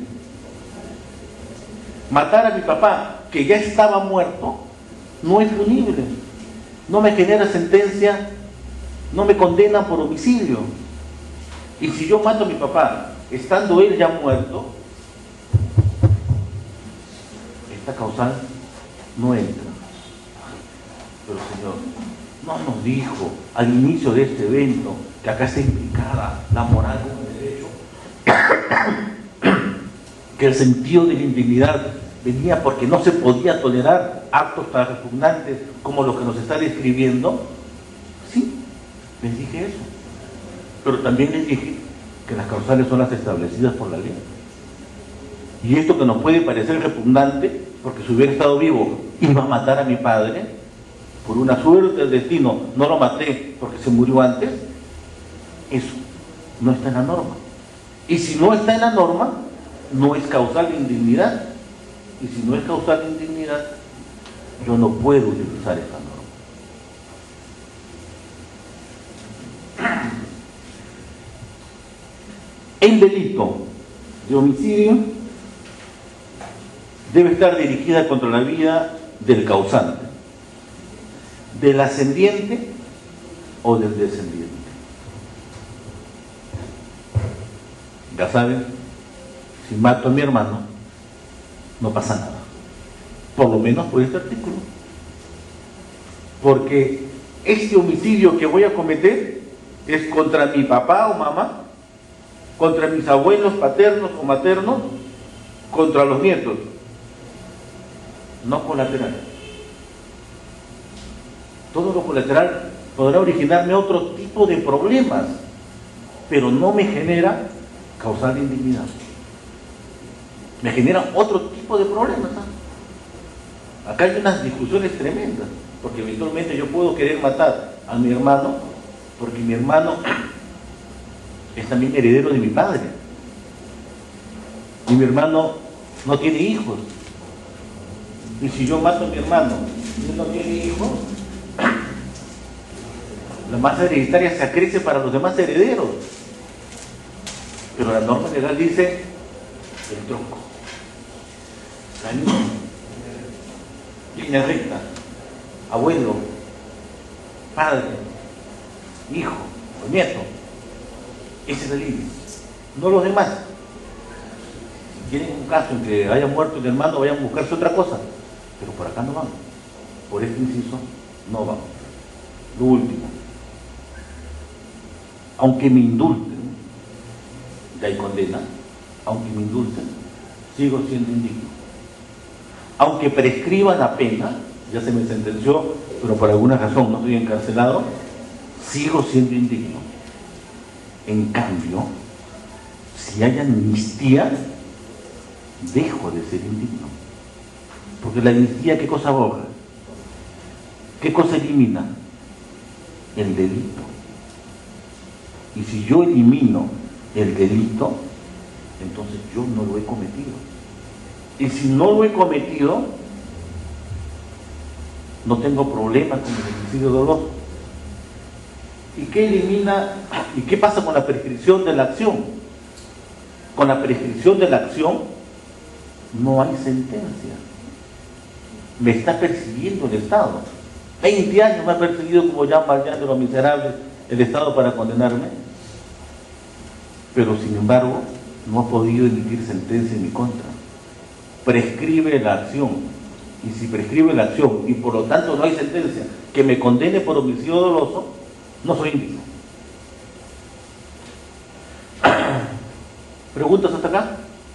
Matar a mi papá, que ya estaba muerto, no es punible. No me genera sentencia, no me condena por homicidio. Y si yo mato a mi papá, estando él ya muerto, esta causal no entra. Pero Señor, no nos dijo al inicio de este evento que acá está implicada la moral como el derecho, que el sentido de la indignidad venía porque no se podía tolerar actos tan repugnantes como los que nos está describiendo. Sí, les dije eso, pero también les dije que las causales son las establecidas por la ley. Y esto que nos puede parecer repugnante, porque si hubiera estado vivo iba a matar a mi padre, por una suerte del destino no lo maté porque se murió antes, eso no está en la norma. Y si no está en la norma, no es causal de indignidad. Y si no es causal de indignidad, yo no puedo utilizar esta norma. El delito de homicidio debe estar dirigida contra la vida del causante, del ascendiente o del descendiente. Ya saben, si mato a mi hermano, no pasa nada. Por lo menos por este artículo. Porque este homicidio que voy a cometer es contra mi papá o mamá, contra mis abuelos paternos o maternos, contra los nietos. No colateral. Todo lo colateral podrá originarme otro tipo de problemas, pero no me genera causal de indignidad. Me genera otro tipo de problemas. Acá hay unas discusiones tremendas, porque eventualmente yo puedo querer matar a mi hermano, porque mi hermano es también heredero de mi padre. Y mi hermano no tiene hijos. Y si yo mato a mi hermano y él no tiene hijos, la masa hereditaria se acrece para los demás herederos. Pero la norma legal dice el tronco, la línea recta, abuelo, padre, hijo o nieto. Esa es la línea, no los demás. Si tienen un caso en que haya muerto el hermano, vayan a buscarse otra cosa, pero por acá no vamos, por este inciso no vamos. Lo último, aunque me indulten, ya hay condena, aunque me indulten, sigo siendo indigno. Aunque prescriba la pena, ya se me sentenció, pero por alguna razón no estoy encarcelado, sigo siendo indigno. En cambio, si hay amnistía, dejo de ser indigno. Porque la amnistía, ¿qué cosa borra? ¿Qué cosa elimina? El delito. Y si yo elimino el delito, entonces yo no lo he cometido. Y si no lo he cometido, no tengo problemas con el homicidio doloso. ¿Y qué elimina? ¿Y qué pasa con la prescripción de la acción? Con la prescripción de la acción no hay sentencia. Me está persiguiendo el Estado. 20 años me ha perseguido como Jean Valjean de los Miserables el Estado para condenarme, pero sin embargo no ha podido emitir sentencia en mi contra. Prescribe la acción, y si prescribe la acción y por lo tanto no hay sentencia que me condene por homicidio doloso, no soy indigno. ¿Preguntas hasta acá?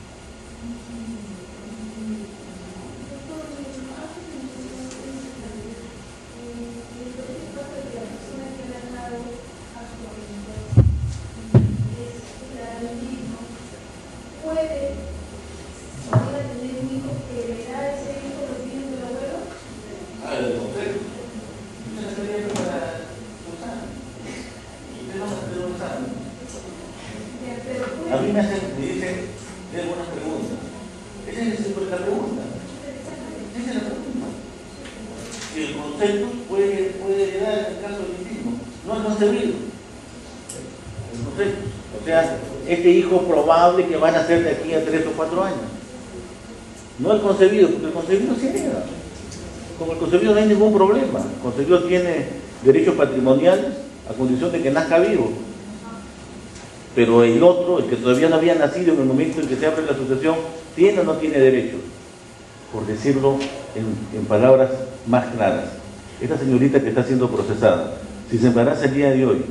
A mí me dicen de algunas preguntas. Esa es la pregunta. Esa es la pregunta. El concepto puede heredar en el caso del indígena. No es concebido. El concepto. O sea, este hijo probable que van a ser de aquí a 3 o 4 años. No el concebido, porque el concebido sí hereda. Con el concebido no hay ningún problema. El concebido tiene derechos patrimoniales a condición de que nazca vivo. Pero el otro, el que todavía no había nacido en el momento en que se abre la sucesión, ¿tiene o no tiene derechos? Por decirlo en palabras más claras, esta señorita que está siendo procesada, si se embaraza el día de hoy,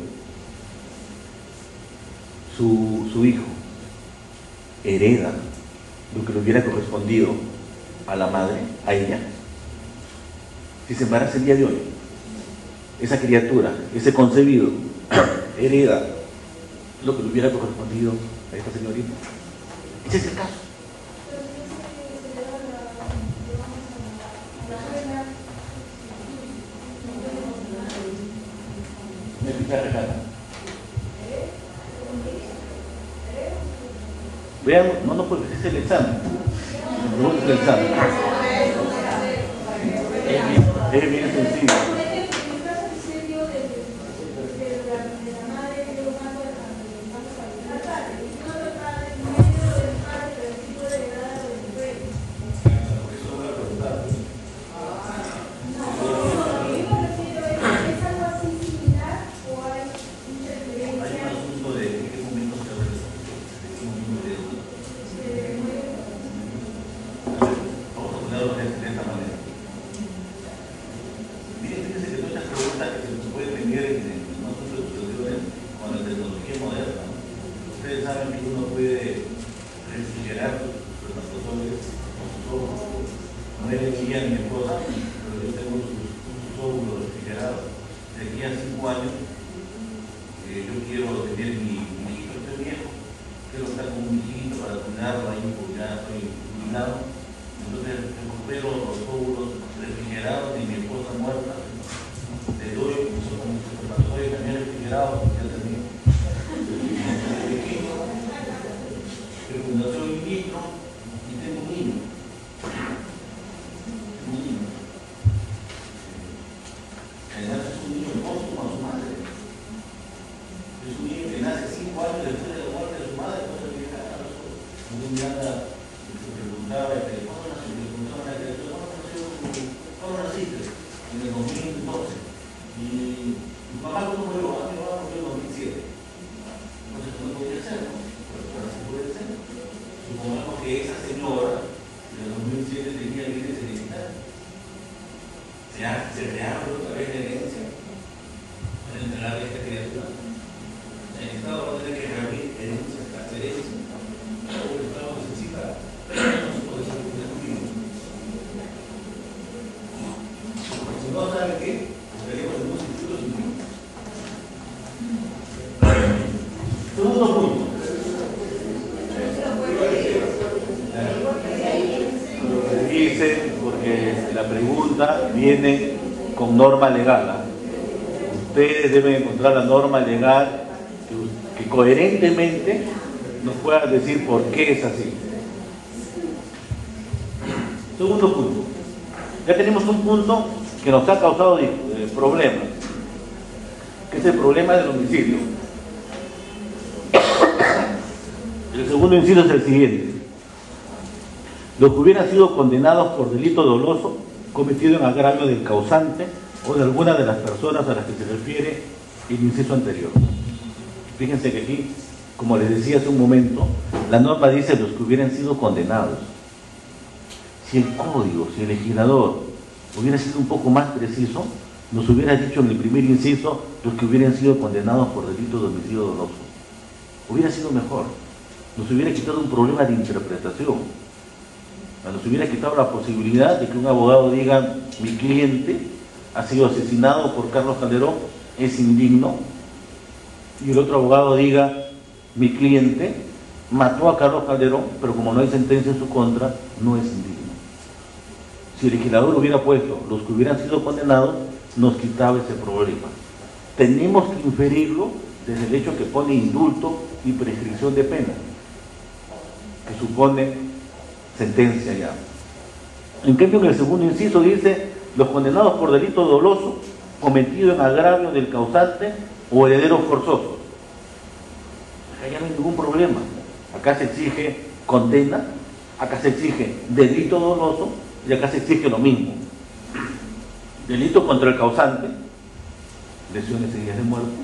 su hijo hereda lo que le hubiera correspondido a la madre, a ella. Si se embaraza el día de hoy, esa criatura, ese concebido, hereda lo que le hubiera correspondido a esta señorita. Ese es el caso. Vean, no, porque ese es el examen. Es el examen. Es bien sencillo. No es de mi esposa, pero yo tengo sus óvulos refrigerados. 65 años, yo quiero tener mi hijito, estoy viejo, quiero estar con un hijito para cuidarlo ahí, porque ya estoy jubilado. Entonces recupero los óvulos refrigerados de mi esposa muerta, le doy, como se pasó, también refrigerados, ya terminé. Fecundación in vitro y tengo un niño. Además es un niño póstumo a su madre. Es un niño que nace 5 años después de la muerte de su madre, cosa que un Miranda se preguntaba, ¿cuándo naciste? En el 2012. Y mi mamá no murió, mi mamá murió en 2007. Entonces no podía ser, ¿no? Pero ahora sí puede ser. Supongamos que esa señora en el 2007 tenía bienes hereditarios. Se reabre otra vez la herencia para entregar a esta criatura. El Estado va a tener que reabrir herencia tras herencia. Pero el Estado necesita no se puede ser un hijo. Si no sabe qué, estaríamos en un instituto sin hijo. Segundo punto. Dice, porque la pregunta viene con norma legal. Ustedes deben encontrar la norma legal que coherentemente nos pueda decir por qué es así. Segundo punto. Ya tenemos un punto que nos ha causado problemas, que es el problema del homicidio. El segundo inciso es el siguiente: los que hubieran sido condenados por delito doloso cometido en agravio del causante o de alguna de las personas a las que se refiere el inciso anterior. Fíjense que aquí, como les decía hace un momento, la norma dice los que hubieran sido condenados. Si el código, si el legislador hubiera sido un poco más preciso, nos hubiera dicho en el primer inciso los que hubieran sido condenados por delito de homicidio doloso. Hubiera sido mejor. Nos hubiera quitado un problema de interpretación. Nos hubiera quitado la posibilidad de que un abogado diga: mi cliente ha sido asesinado por Carlos Calderón, es indigno, y el otro abogado diga: mi cliente mató a Carlos Calderón, pero como no hay sentencia en su contra, no es indigno. Si el legislador hubiera puesto los que hubieran sido condenados, nos quitaba ese problema. Tenemos que inferirlo desde el hecho que pone indulto y prescripción de pena, que supone sentencia ya. En cambio, en el segundo inciso dice: los condenados por delito doloso cometido en agravio del causante o herederos forzosos. Acá ya no hay ningún problema. Acá se exige condena, acá se exige delito doloso y acá se exige lo mismo: delito contra el causante, lesiones seguidas de muerte,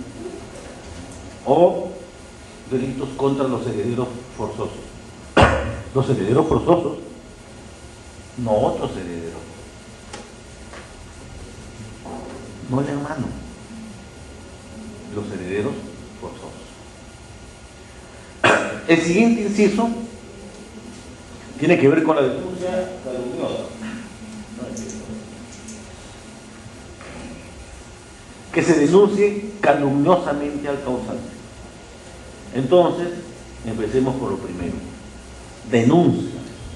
o delitos contra los herederos forzosos. Los herederos forzosos, no otros herederos, no el hermano, los herederos forzosos. El siguiente inciso tiene que ver con la denuncia calumniosa. Que se denuncie calumniosamente al causante. Entonces, empecemos por lo primero. Denuncia.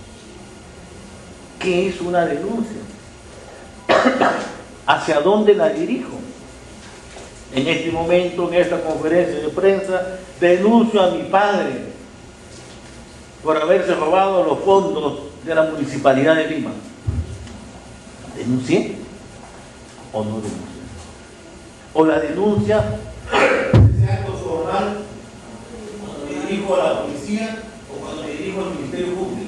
¿Qué es una denuncia? ¿Hacia dónde la dirijo? En este momento, en esta conferencia de prensa, denuncio a mi padre por haberse robado los fondos de la Municipalidad de Lima. ¿Denuncié o no denuncié? O la denuncia es acto formal cuando me dirijo a la policía o cuando me dirijo al Ministerio Público.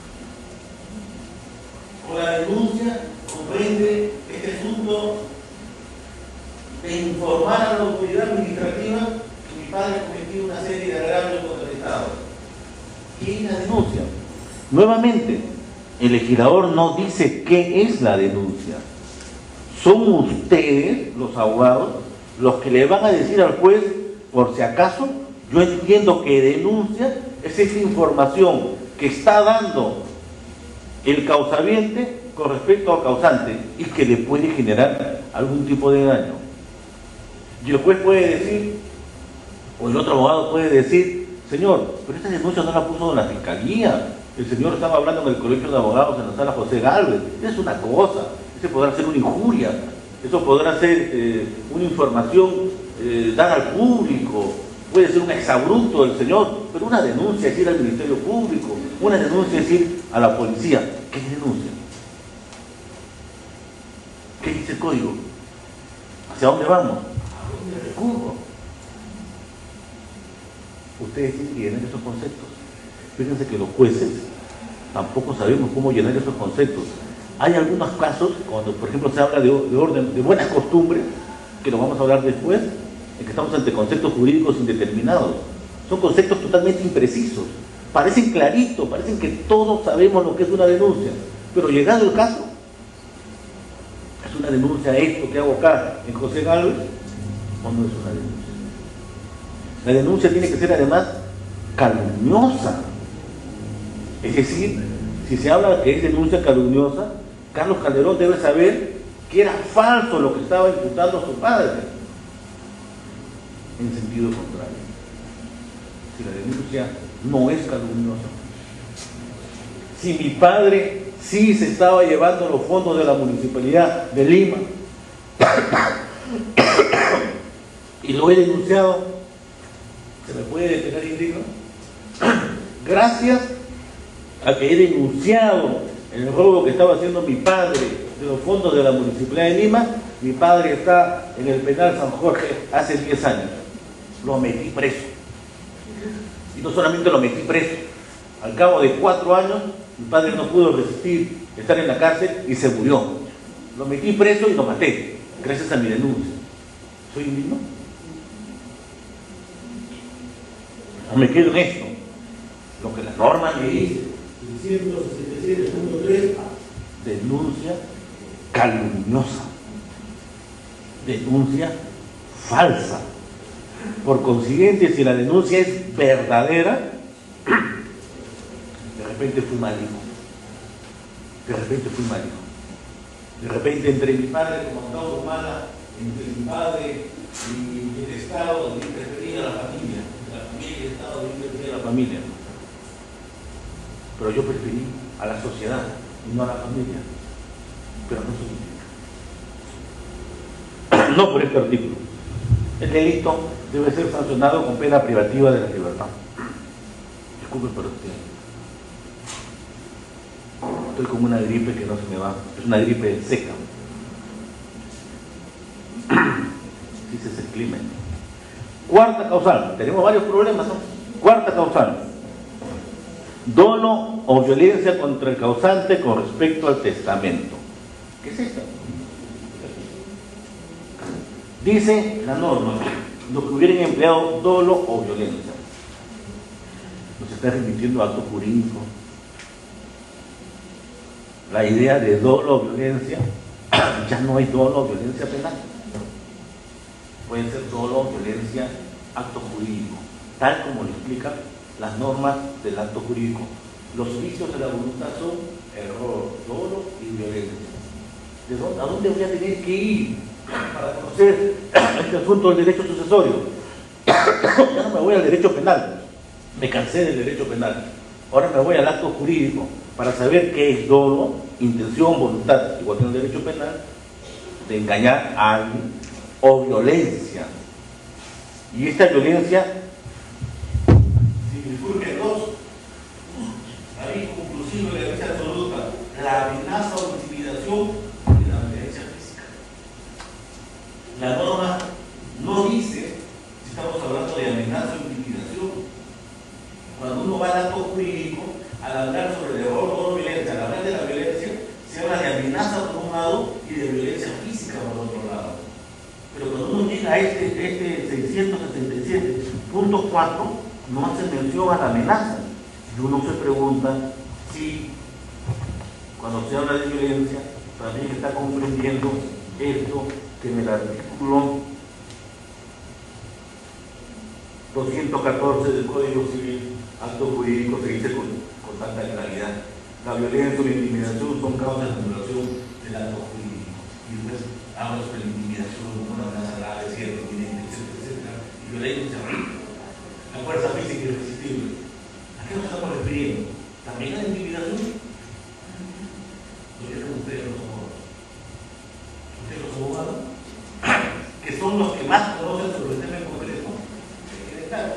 O la denuncia comprende este asunto de informar a la autoridad administrativa que mi padre ha cometido una serie de agravios contra el Estado. ¿Qué es la denuncia? Nuevamente, el legislador no dice qué es la denuncia. Son ustedes, los abogados, los que le van a decir al juez: por si acaso, yo entiendo que denuncia es esa información que está dando el causaviente con respecto al causante y que le puede generar algún tipo de daño. Y el juez puede decir, o el otro abogado puede decir, señor, pero esta denuncia no la puso la fiscalía, el señor estaba hablando en el colegio de abogados en la sala José Gálvez, es una cosa, eso podrá ser una injuria, eso podrá ser una información dada al público, puede ser un exabrupto del señor, pero una denuncia es ir al Ministerio Público, una denuncia es ir a la policía. ¿Qué denuncia? ¿Qué dice el código? ¿Hacia dónde vamos? ¿A dónde recurro? Ustedes tienen que llenar esos conceptos. Fíjense que los jueces tampoco sabemos cómo llenar esos conceptos. Hay algunos casos, cuando por ejemplo se habla de orden, de buenas costumbres, que lo vamos a hablar después, en que estamos ante conceptos jurídicos indeterminados. Son conceptos totalmente imprecisos. Parecen claritos, parecen que todos sabemos lo que es una denuncia, pero llegado el caso, ¿es una denuncia esto que hago acá en José Gálvez o no es una denuncia? La denuncia tiene que ser además calumniosa. Es decir, si se habla que es denuncia calumniosa, Carlos Calderón debe saber que era falso lo que estaba imputando a su padre, en sentido contrario. Si la denuncia no es calumniosa, si mi padre sí se estaba llevando los fondos de la Municipalidad de Lima y lo he denunciado, ¿se me puede declarar indigno? Gracias a que he denunciado el robo que estaba haciendo mi padre de los fondos de la Municipalidad de Lima, mi padre está en el penal San Jorge hace 10 años. Lo metí preso. Y no solamente lo metí preso, al cabo de 4 años, mi padre no pudo resistir estar en la cárcel y se murió. Lo metí preso y lo maté, gracias a mi denuncia. ¿Soy indigno? No me quedo en esto. Lo que la norma me dice, 167.3, denuncia calumniosa, denuncia falsa. Por consiguiente, si la denuncia es verdadera, de repente fui mal hijo. De repente fui mal hijo. De repente entre mi padre como causa humana, entre mi padre y el Estado, debí preferir a la familia. La familia y el Estado debí preferir a la familia. Pero yo preferí a la sociedad y no a la familia. Pero no soy no por este artículo. El delito debe ser sancionado con pena privativa de la libertad. Disculpe, pero estoy con una gripe que no se me va. Es una gripe seca. Dice ese crimen. Cuarta causal. Tenemos varios problemas, ¿no? Cuarta causal. Dolo o violencia contra el causante con respecto al testamento. ¿Qué es esto? Dice la norma, los que hubieran empleado dolo o violencia. Nos está remitiendo a acto jurídico. La idea de dolo o violencia, ya no es dolo o violencia penal. Puede ser dolo o violencia acto jurídico, tal como lo explican las normas del acto jurídico. Los vicios de la voluntad son error, dolo y violencia. ¿A dónde voy a tener que ir para conocer este asunto del derecho sucesorio? Ya no me voy al derecho penal, me cansé del derecho penal. Ahora me voy al acto jurídico para saber qué es dolo, intención, voluntad, igual que en el derecho penal, de engañar a alguien, o violencia. Y esta violencia, si disculpe dos, ahí conclusivo de la violencia absoluta, la amenaza o intimidación y la violencia física. La norma no dice si estamos hablando de amenaza o intimidación. Cuando uno va al acto jurídico, al hablar sobre el error o violencia, al hablar de la violencia, se habla de amenaza por un lado y de violencia física por otro lado. Pero cuando uno llega a este 667.4, no hace mención a la amenaza. Y uno se pregunta si, cuando se habla de violencia, también está comprendiendo esto que en el artículo 214 del Código Civil, acto jurídico, se dice con tanta claridad. La violencia o la intimidación son causas de anulación del acto jurídico. y después habla sobre la intimidación, una amenaza grave, cierto, inminente, etcétera, etcétera, y violencia, la fuerza física irresistible. ¿A qué nos estamos refiriendo? ¿También a la intimidación? Lo que hacen ustedes los abogados. Ustedes los abogados, que son los que más conocen sobre el tema en concreto, que quede claro.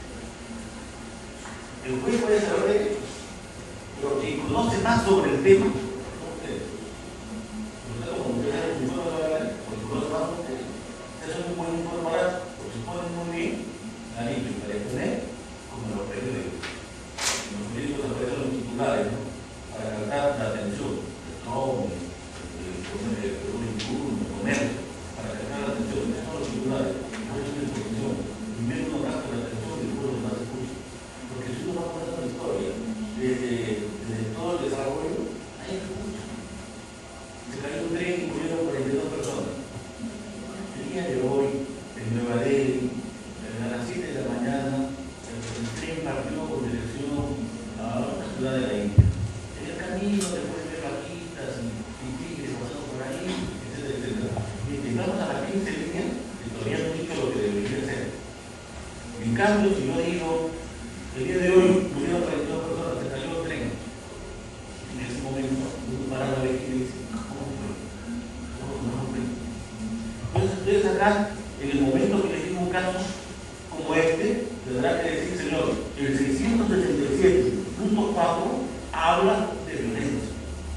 El juez puede saber de ellos, pero quien conoce más sobre el tema son ustedes. Ustedes, como ustedes saben, si pueden hablar, porque conocen más sobre ustedes. Ustedes son muy buenos informadores, porque se ponen muy bien, han dicho, para exponer, como los periódicos. Los periódicos aparecen los titulares, ¿no? Para captar la atención de Trump, de comercio, para captar la atención. Esos son los titulares. Después es una exposición. Primero uno capta la atención y después los más escucha. Porque si uno va a poner una historia desde todo el desarrollo, hay que escuchar. Se cayó un tren y murieron 42 personas. El día de hoy, en Nueva Delhi, a las 7 de la mañana, el tren partió con dirección a una ciudad de la India. En el camino, después de vaquitas y tigres pasando por ahí, etcétera, etcétera. Y llegamos a las 15 líneas y todavía no he dicho lo que debería ser. En cambio, si yo digo, el día de hoy murieron 42 personas, se cayó el tren. En ese momento, uno para la vez y dice, ¿cómo fue? ¿Cómo fue? Entonces, ustedes acá, en el momento que les digo un caso como este, tendrán que decir, señor, el 667.4 habla de violencia,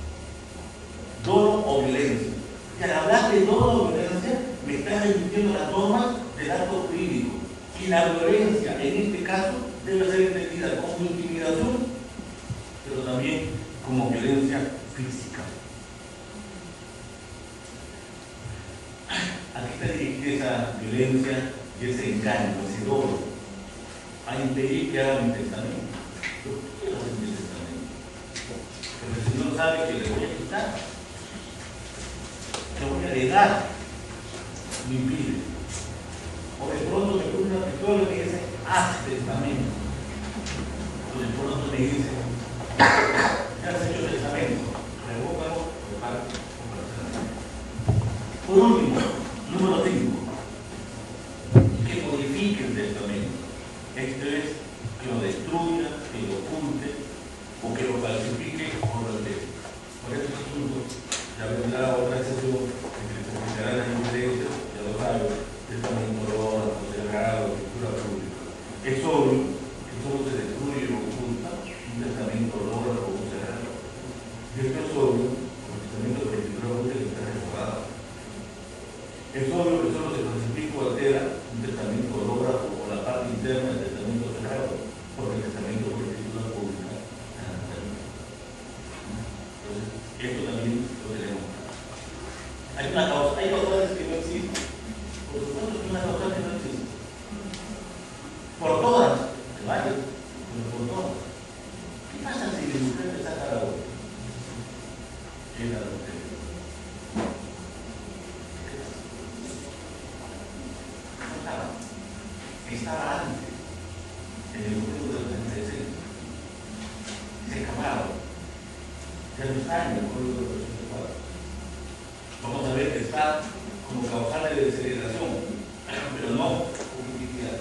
dolo o violencia. Y al hablar de dolo o violencia, me está remitiendo las normas del acto jurídico. Y la violencia, en este caso, debe ser entendida como intimidación, pero también como violencia física. Aquí está dirigida esa violencia y ese engaño, ese dolo, a impedir que haga mi testamento. ¿Por qué hago mi testamento? Porque el Señor sabe que le voy a quitar, le voy a heredar mi vida. O de pronto me pone una pistola que dice, haz testamento. O de pronto me dice, ya has hecho testamento, revócalo, reparte, por último, número 5, que modifique el testamento. Esto es, que lo destruya, que lo oculte, o que lo falsifique o lo altere. Por estos asuntos, ya vendrá otra sesión en que se explicarán las diferencias, ya lo saben, testamento oral, consagrado, escritura pública. Es obvio que solo se destruye o oculta un testamento oral o consagrado. Y esto es obvio, el testamento de escritura pública está recordado. Es obvio que solo se falsifica o altera un testamento hológrafo o la parte interna del testamento sagrado, porque el testamento por escritura pública está enfermo. Entonces, esto también lo tenemos. Hay causales que no existen. Por supuesto que una causal que no existe. Por todas, que vaya, pero por todas. ¿Qué pasa si la mujer le saca la boca? Es la mujer. Estaba antes, en el mundo del 36, se escapaba, ya no está en el código del 84. Vamos a ver que está como causal de desaceleración, pero no como iniquidad.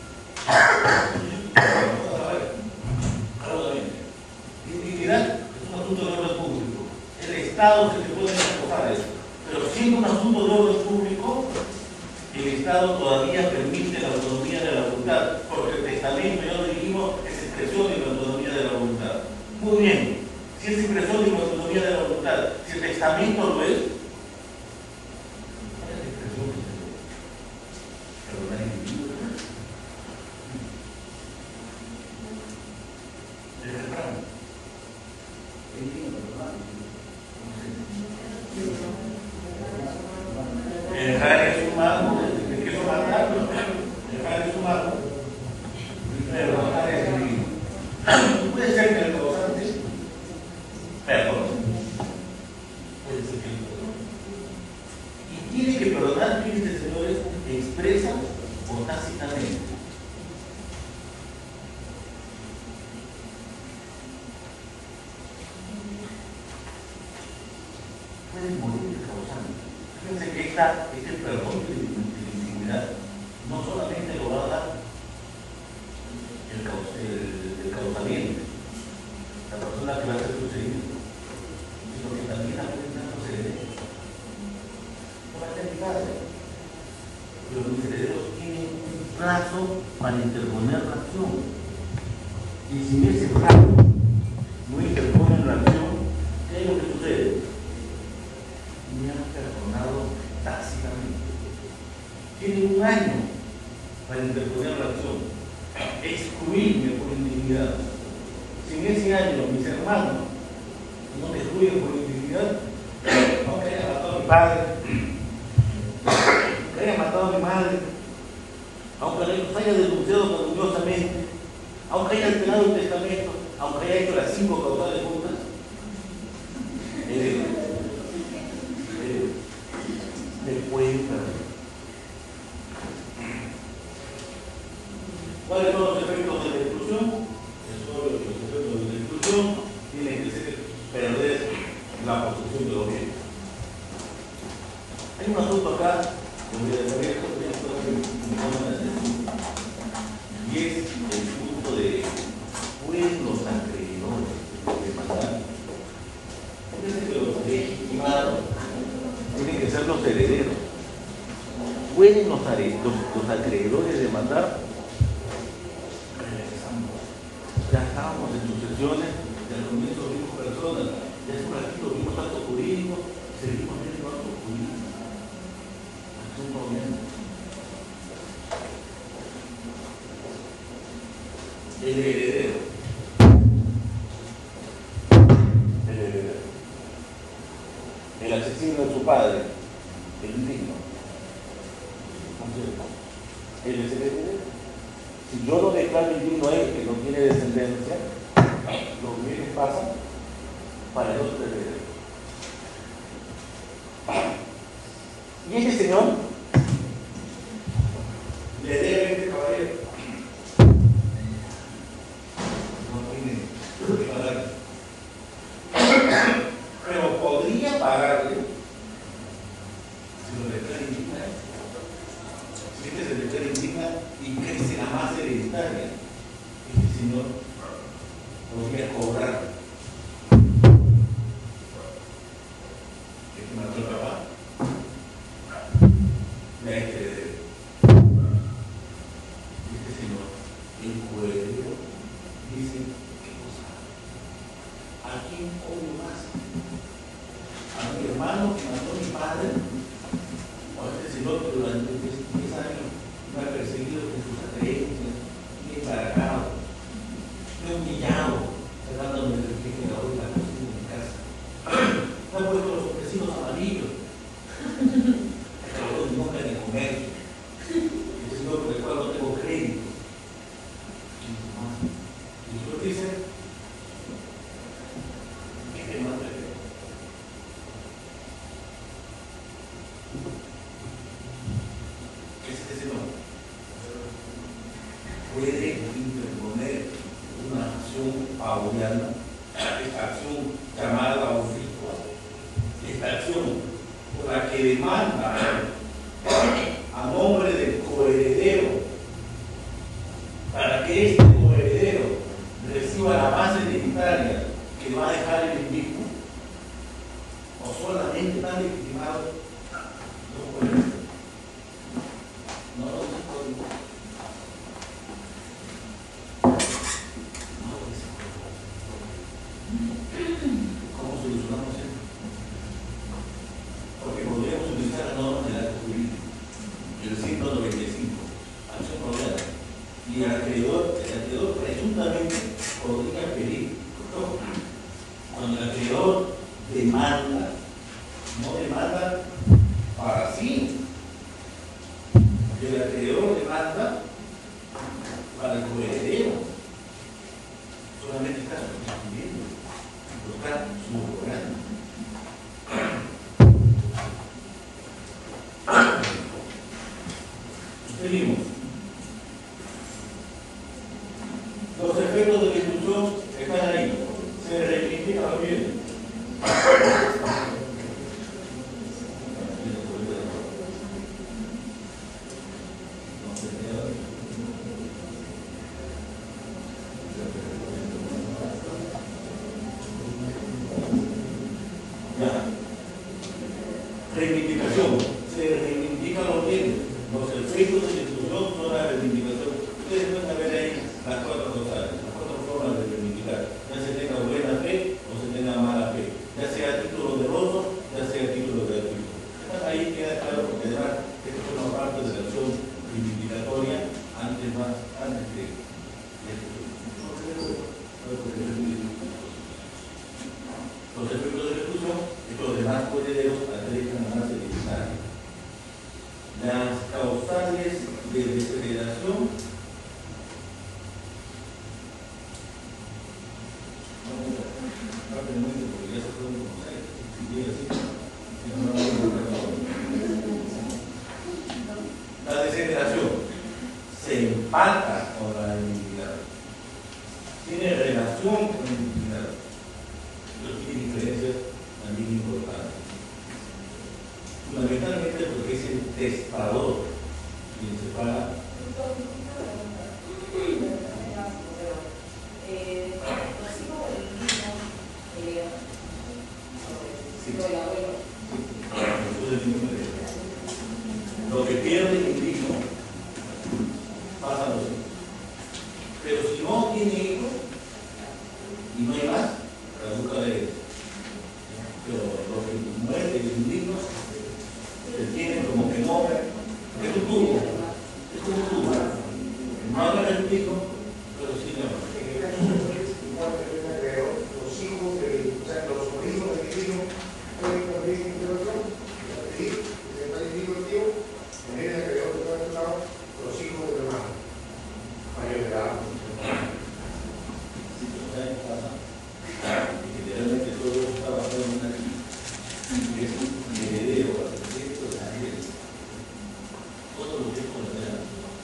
Vamos a ver, rápidamente. Iniquidad es un asunto de orden público. El Estado se puede acusar eso, pero siendo un asunto de orden público, el Estado todavía permite la autonomía de la voluntad, porque el testamento, ya lo dijimos, es expresión de la autonomía de la voluntad. Muy bien, si es expresión de la autonomía de la voluntad, si el testamento lo es, ¿cuál es la expresión que se lo? Perdonar individuos. ¿Es refrán? Dejar es humano, el que lo mata, dejar es humano, perdonar es divino. Puede ser que el causante perdone, puede ser que el perdone. Y tiene que perdonar, fíjense señores, expresa o tácitamente. Puede morir el causante. Fíjense que este perdón de intimidad no solamente lo va a dar el causaliente, la persona que va a ser sucedido, sino que también la pueden dar los herederos. No va a ser mi padre, pero mis herederos tienen un plazo para interponer la acción. Y si en ese plazo no interponen la acción, ¿qué es lo que sucede? Me han perdonado tácitamente. Tienen un año para interponer la acción, excluirme por indignidad. Si en ese año mis hermanos no me excluyen por indignidad, aunque haya matado a mi padre, aunque haya matado a mi madre, aunque los haya denunciado calumniosamente, aunque haya alterado el testamento, aunque haya hecho las 5 causales juntas, me pueden perder. ¿Cuáles son los efectos de la exclusión? Los efectos de la exclusión tienen que ser perder la posesión de los bienes. Hay un asunto acá, que voy a decir y es el punto de ¿pueden los acreedores demandar? Fíjense que los legitimados tienen que ser los herederos. ¿Pueden los acreedores demandar? Ya estábamos en sucesiones, ya al comienzo vimos personas, ya es por aquí lo vimos actos jurídicos, seguimos viendo actos jurídicos. Es un problema. El heredero. El heredero. El asesino de su padre, el indigno. Él es el heredero. Si yo lo declaro indigno a él, que no tiene descendencia, los bienes pasan para el otro heredero. Y este señor le debe a este caballero. No tiene que pagarle. Pero podría pagarle si lo declara indigna. Si este se declara indigna y crece la masa hereditaria, este señor podría cobrar que mató al papá de a este heredero. Y este señor, el coheredero, dice: ¿qué cosa? ¿A quién odio más? ¿A mi hermano que mató a mi padre? ¿O a este señor que durante 10 años me ha perseguido con sus creencias, me he embarcado, me he humillado, cerrándome el refrigerador y la cocina de mi casa? Me ha puesto los vecinos amarillos, hasta los nunca en el comercio. El señor por el cual no tengo crédito. Y el señor dice: ¿qué te manda el crédito? ¿Qué es este señor? Puede interponer una acción pauliana, esta acción llamada oficio, esta acción por la que demanda a nombre del coheredero, para que este coheredero reciba la base hereditaria que va a dejar el indigno, o solamente tan legitimado los coherederos. No lo dijo. ¿Cómo solucionamos esto? Porque podríamos utilizar las normas del acto jurídico, el 195, acción probada, y el acreedor presuntamente podría pedir, cuando el acreedor demanda, no demanda para sí, el acreedor demanda para el coheredero, solamente está sustituyendo, lo está subrogando. Seguimos. Los efectos de la exclusión están ahí, se reivindican los bienes. Reivindicación. Se reivindican los bienes. Los efectos de la institución son la reivindicación. Ustedes pueden ver ahí las cuatro cosas, las cuatro formas de reivindicar. Ya se tenga buena fe o se tenga mala fe. Ya sea título oneroso, ya sea título gratuito. Ahí queda claro porque además esto forma parte de la acción reivindicatoria antes de los efectos de ejecución y los demás herederos agregan a más hereditaria. Las causales de desheredación porque ya se pueden conocer la desheredación se empata con la dignidad, tiene relación con la dignidad, pero tiene diferencias también importantes. Fundamentalmente porque es el testador quien se paga. Lo que pierde el indigno pasa a los hijos. Pero si no tiene hijos y no hay más, caduca de él. Pero lo que muere el indigno se tiene como que no, es un tubo, es como un tubo. No haga el indigno, pero sí le va. Los hijos del, o sea, los sobrinos del indigno pueden cumplir intervención, pedir, que está indigno el tío, tener el acreedor de todo este lado, los hijos del hermano mayor de edad. Generalmente todo está basado en una ley. Y es un heredero, arquitecto, todos los hijos de la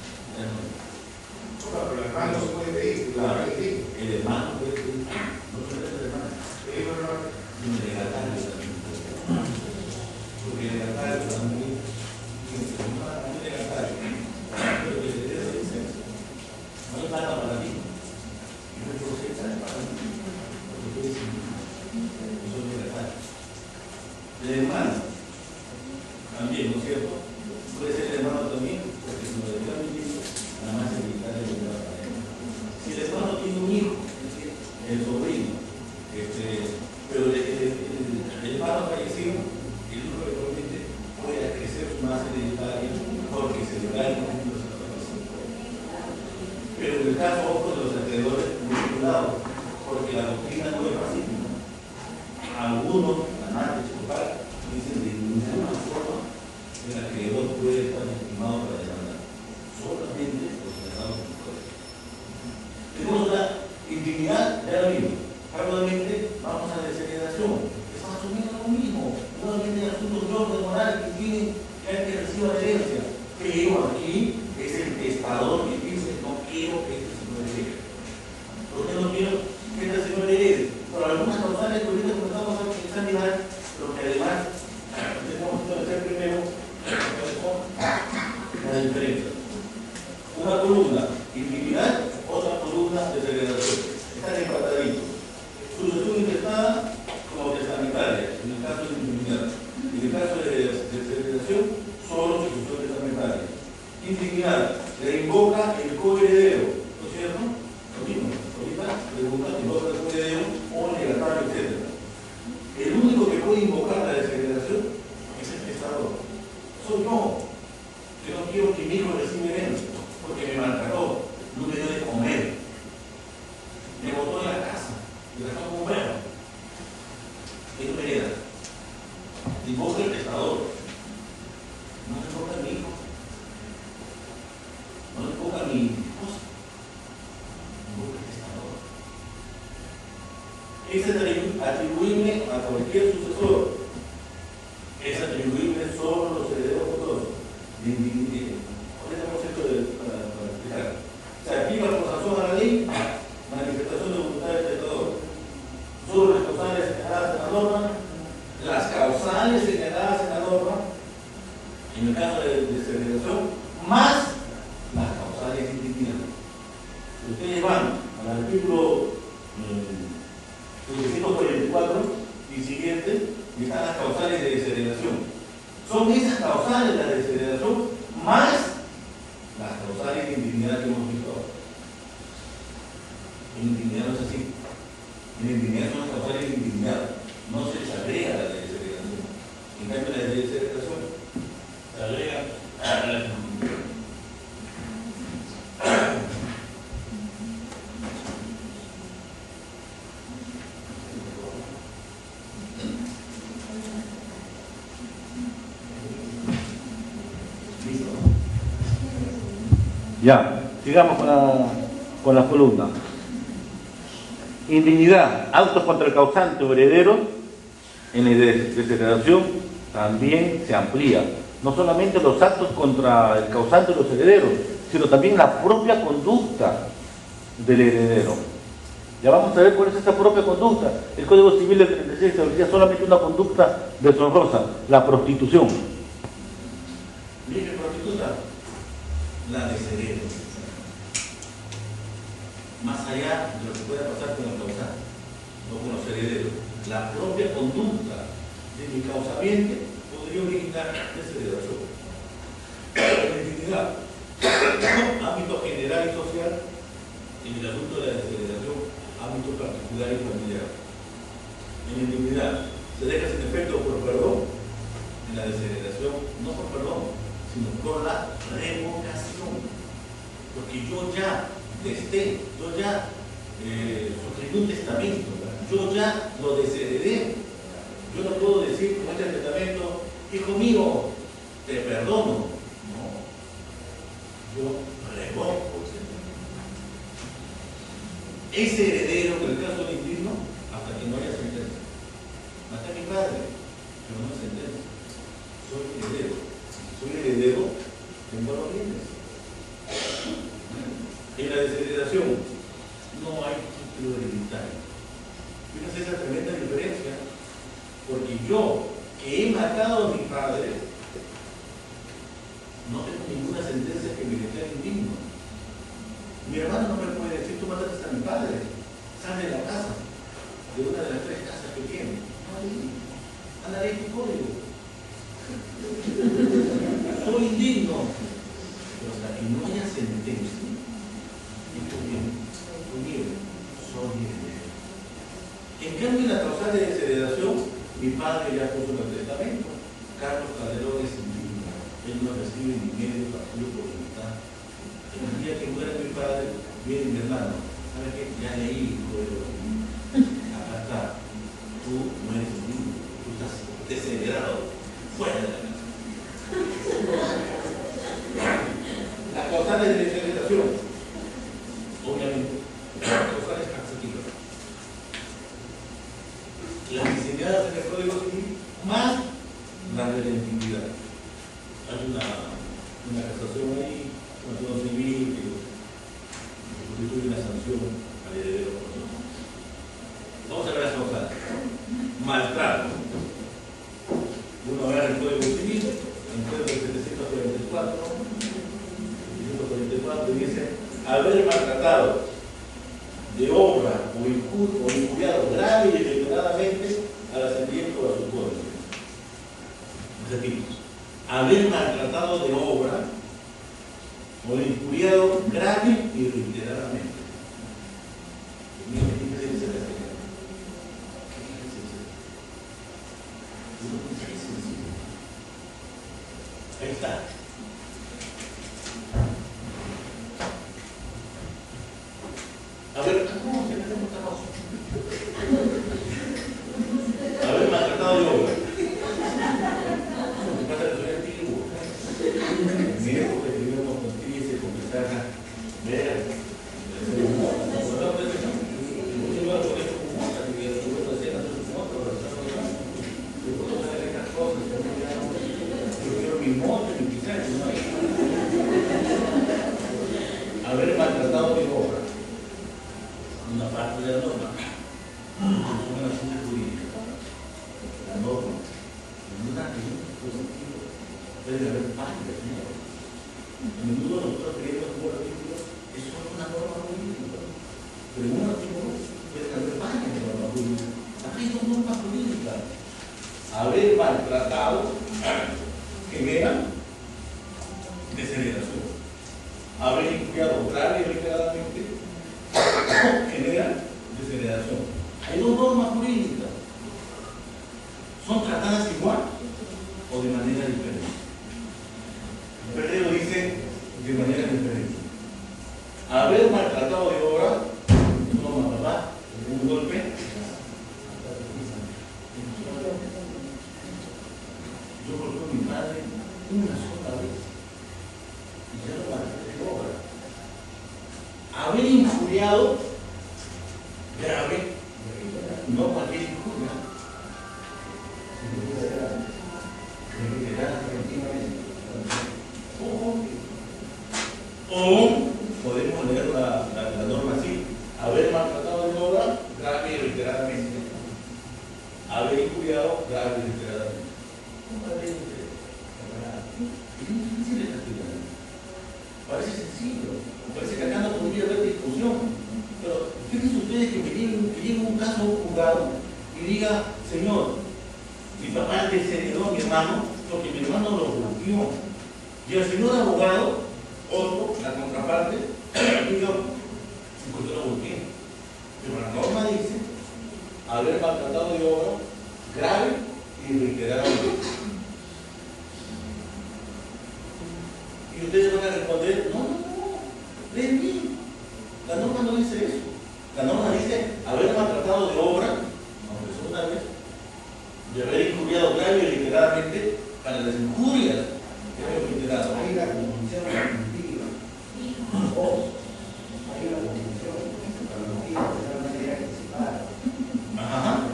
Pero el hermano se puede pedir, claro, el hermano puede pedir, no solo es el hermano, sino el legatario también. Porque el legatario también, un legatario, pero el heredero dice, no hay plata para ti, y no hay cosecha para ti, porque tú eres un legatario. El hermano, también, ¿no es cierto? Puede ser el hermano también, porque si lo delega mi hijo, nada más el legatario le da para él. Si el hermano tiene un hijo, el sobrino, pero el hermano fallecido, el hijo eventualmente puede crecer más hereditario porque se le da el momento de la fallecido. Pero en el caso ojo de los acreedores, muy cuidado, porque la doctrina no es pacífica. Algunos, anales, papás, dicen de ninguna forma el acreedor puede estar estimado para demandar. Solamente los legados en poder. Tenemos una indignidad, ya lo vimos. Rápidamente vamos a la desheredación. Es más o menos lo mismo. Nuevamente asuntos de orden moral que tienen que hay que recibir la herencia. Pero aquí es el testador que dice no quiero que este señor herede. ¿Por qué no quiero que este señor herede? Por algunas causales que ahorita comenzamos a examinar, lo que además tenemos que hacer primero la diferencia. Una columna, indignidad, otra columna, desheredación. Están empataditos. Sucesión intestada como testamentaria, en el caso de indignidad. En el caso de desheredación, solo sucesión testamentaria. Indignidad, le invoca el coheredero, ¿no es cierto? Lo mismo, ahorita le invoca el coheredero o legatario, etc. El único que puede invocar la desheredación es el testador. Soy yo. Yo no quiero que mi hijo reciba herencia, porque me maltrató, no me dio de comer, me botó de la casa, me dejó como un perro. Eso me hereda. Invoca el testador. No me invoca a mi hijo. No le ponga a mi esposa. Invoca el testador. Es atribuible a cualquier sucesor. Es atribuible solo a los herederos futuros. Ahorita hemos hecho para explicar. Se aplica por razón a la ley, manifestación de voluntad del testador. Solo las causales señaladas en la norma, las causales señaladas en la norma, en el caso de desheredación, más las causales indefinidas. Si ustedes van al artículo 744 y siguiente, están las causales de desheredación. Son esas causales, la desheredación, más las causales de indignidad que hemos visto ahora. En indignidad no es así. En indignidad son las causales de indignidad. No se charea la desheredación. En cambio, la desheredación se agrega a la indignidad. Ya, sigamos con la columna. Indignidad, actos contra el causante o heredero. En la desheredación también se amplía. No solamente los actos contra el causante o los herederos, sino también la propia conducta del heredero. Ya vamos a ver cuál es esa propia conducta. El Código Civil del 36 establecía solamente una conducta deshonrosa, la prostitución. Mire, prostituta, la desheredo. Más allá de lo que pueda pasar con el causante o con los herederos, la propia conducta de mi causamiento podría originar desheredación. La indignidad, ámbito general y social, en el asunto de la desheredación, ámbito particular y familiar. En la indignidad se deja sin efecto por perdón, en la desheredación no por perdón, sino por la revocación. Porque yo ya desté, yo ya suscribí un testamento, yo ya lo desheredé. Yo no puedo decir con este testamento, hijo mío, te perdono. No, yo revoco. Ese heredero, en el caso del indigno, hasta que no haya sentencia. Hasta mi padre, pero no hay sentencia. Soy heredero. Soy heredero, tengo los bienes. En la desheredación no hay título hereditario. Fíjense esa tremenda diferencia, porque yo, que he matado a mi padre, no tengo ninguna sentencia que me declare indigno. Mi hermano no me puede decir, tú mataste a mi padre, sal de la casa, de una de las 3 casas que tiene. No, andaré en tu código. Soy indigno, pero hasta que no haya sentencia, y tú bien, soy heredero. En cambio, en la causal de desheredación, mi padre ya puso en el testamento. Carlos Calderón es indigno, él no recibe ni medio partido por voluntad. El día que muera mi padre, viene mi hermano, ¿sabes qué? Ya leí el código. Acá está, tú no eres indigno, tú estás desheredado, fuera de la casa. Las causales de desheredación, obviamente, las causales taxativas. Las diseñadas en el Código Civil, más las de la intimidad. Hay una casación ahí, una acción civil que constituye una sanción al heredero. Vamos a ver las causales. Maltrato. Uno agarra el Código Civil, en el Código 744, y dice: haber maltratado de obra o injuriado grave y deliberadamente al ascendiente o a su código. Repito, haber maltratado de obra o injuriado grave y reiteradamente. Ahí está. A ver, ¿cómo se hace esta cosa? Haber maltratado de obra. ¿Qué pasa? Soy antiguo. Mi época escribimos con triste, con pizarra. Vean. Haber maltratado de obra, una parte de la norma, una asunto jurídica. La norma, en un acto positivo, debe haber varias normas. A menudo nosotros creemos que un artículo es solo una norma jurídica, pero en un artículo debe haber varias normas jurídicas. Aquí hay 2 normas jurídicas. Haber maltratado genera desheredación. Haber injuriado grave y reiteradamente genera desheredación. Hay dos normas jurídicas. ¿Son tratadas igual o de manera diferente? El Perrero dice de manera diferente. Haber maltratado de obra, no, ¿verdad? Un golpe. Yo golpeé a mi padre una sola vez y ya lo maltraté de obra. Haber injuriado grave, no cualquier injuria, o podemos leer la norma así: haber maltratado de obra grave y reiteradamente, haber injuriado grave y reiteradamente. Es difícil de castigar. Parece sencillo, parece que acá no podría haber discusión, pero fíjense ustedes que llegue un caso a un juzgado y diga: señor, mi papá desheredó a mi hermano porque mi hermano lo golpeó, y el señor abogado, otro, la contraparte, diga: ¿por qué lo golpeé? Pero la norma dice haber maltratado de obra grave y reiteradamente. Y ustedes van a responder: no, leen bien. La norma no dice eso. La norma dice haber maltratado de obra, aunque sea una vez, y haber injuriado grave y reiteradamente para las injurias que hemos reiterado. Hay la condición cognitiva. O hay la condición cognitiva de una manera que se para. Ajá.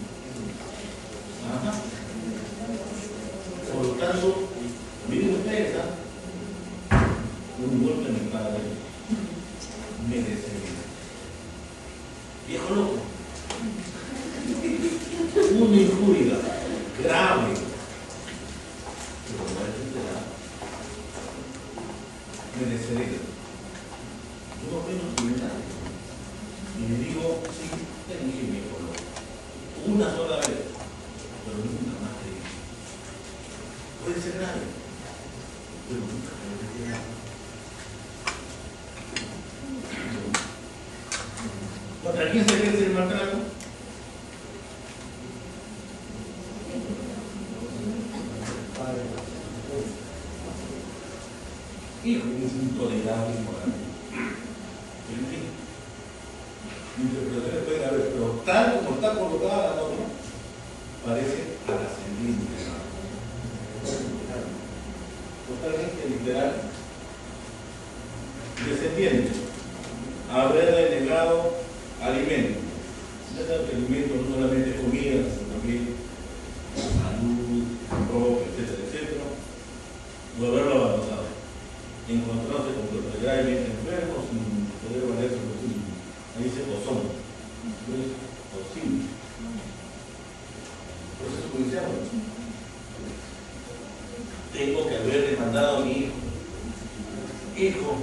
Ajá. Por lo tanto, miren ustedes, un golpe en mi padre me desheredó. Viejo loco. Una injuria grave, pero no es reiterada, me deshereda. Yo no menos que nadie. Y le digo: sí, te dije viejo loco. Una sola vez, pero nunca más te dije. Puede ser grave, pero nunca te lo reiterado. ¿Contra quién se ejerce el maltrato? Hijo, es intolerable y moral. En fin, interpretaciones pueden haber, pero tal como está colocada la norma, parece trascendente. Totalmente literal. Descendiente: haberle negado alimento. Alimento no solamente comida, sino también salud, ropa, etcétera, etcétera. No haberlo abandonado. Encontrarse con personas gravemente enfermos sin poder valerse por sí mismos. Ahí dice ozón. Entonces, ozón. Proceso judicial. Tengo que haber demandado a mi hijo. Hijo,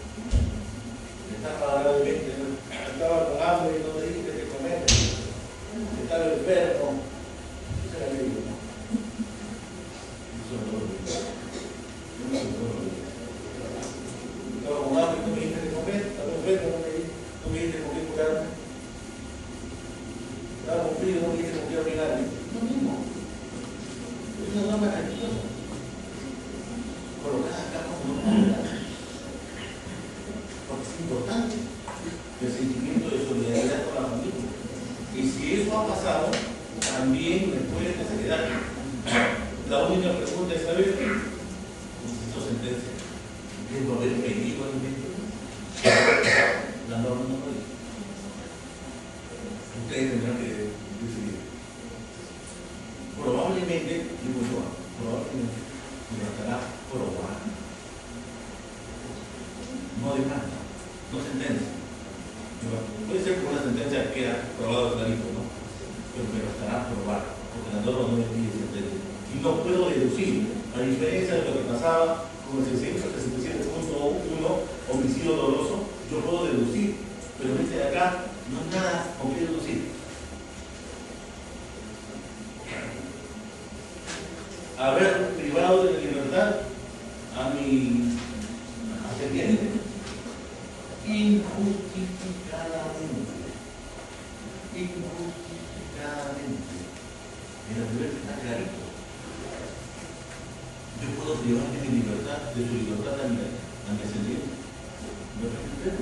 estaba gravemente, estaba con hambre y no me dijiste que comer. Estaba enfermo. Esa era la ley, ¿no? Eso no lo olvidé. Estaba con hambre y no me dijiste que comer. Estaba enfermo, no me dijiste con qué curarme. Estaba con frío, no me dijiste con qué abrigarme. Lo mismo. Es una norma religiosa. Colocada acá como norma. Porque es importante el sentimiento de solidaridad con la familia. Y si eso ha pasado, también me puede desheredar. La única pregunta es saber: necesito sentencia. ¿Debo haber pedido alimento? La norma no lo dice. Ustedes tendrán que decidir. Probablemente, digo yo, probablemente me bastará probar. No demanda, no sentencia. Puede ser que una sentencia queda probado clarito, ¿no? Pero me bastará probar, porque la norma no me pide sentencia. Y no puedo deducir, a diferencia de lo que pasaba con el 667.1, homicidio doloso, yo puedo deducir, pero este de acá no es nada con qué deducir. haber privado de libertad a mi ascendiente injustificadamente. En la libertad está clarito. Yo puedo privar de mi libertad, de su libertad a mi ascendiente. ¿No es respeto?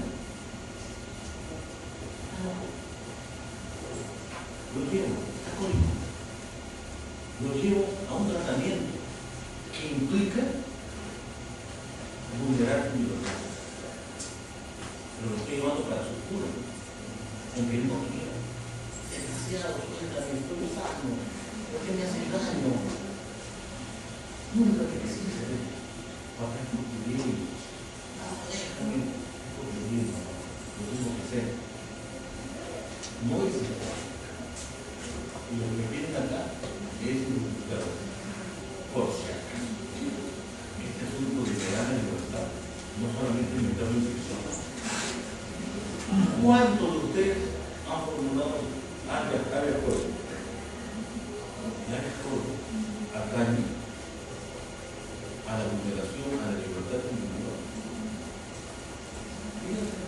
Lo llevo, está código. Lo llevo a un tratamiento que implica vulnerar su libertad. Pero lo estoy llevando para su cura, aunque él no quiera. Desgraciado, suéltame, estoy sano, ¿por qué me hacen daño? Nunca te quisiste ver. Papá, es por tu bien. No, déjame, es por tu bien, papá. Lo tengo que hacer. No es verdad. Y lo que vienen acá es injustificado. Por si acaso. Este asunto de que dan la libertad no solamente inventar una infección. ¿Cuántos de ustedes han formulado áreas cosas? Áreas cosas atañen a la vulneración, a la libertad individual? Fíjense,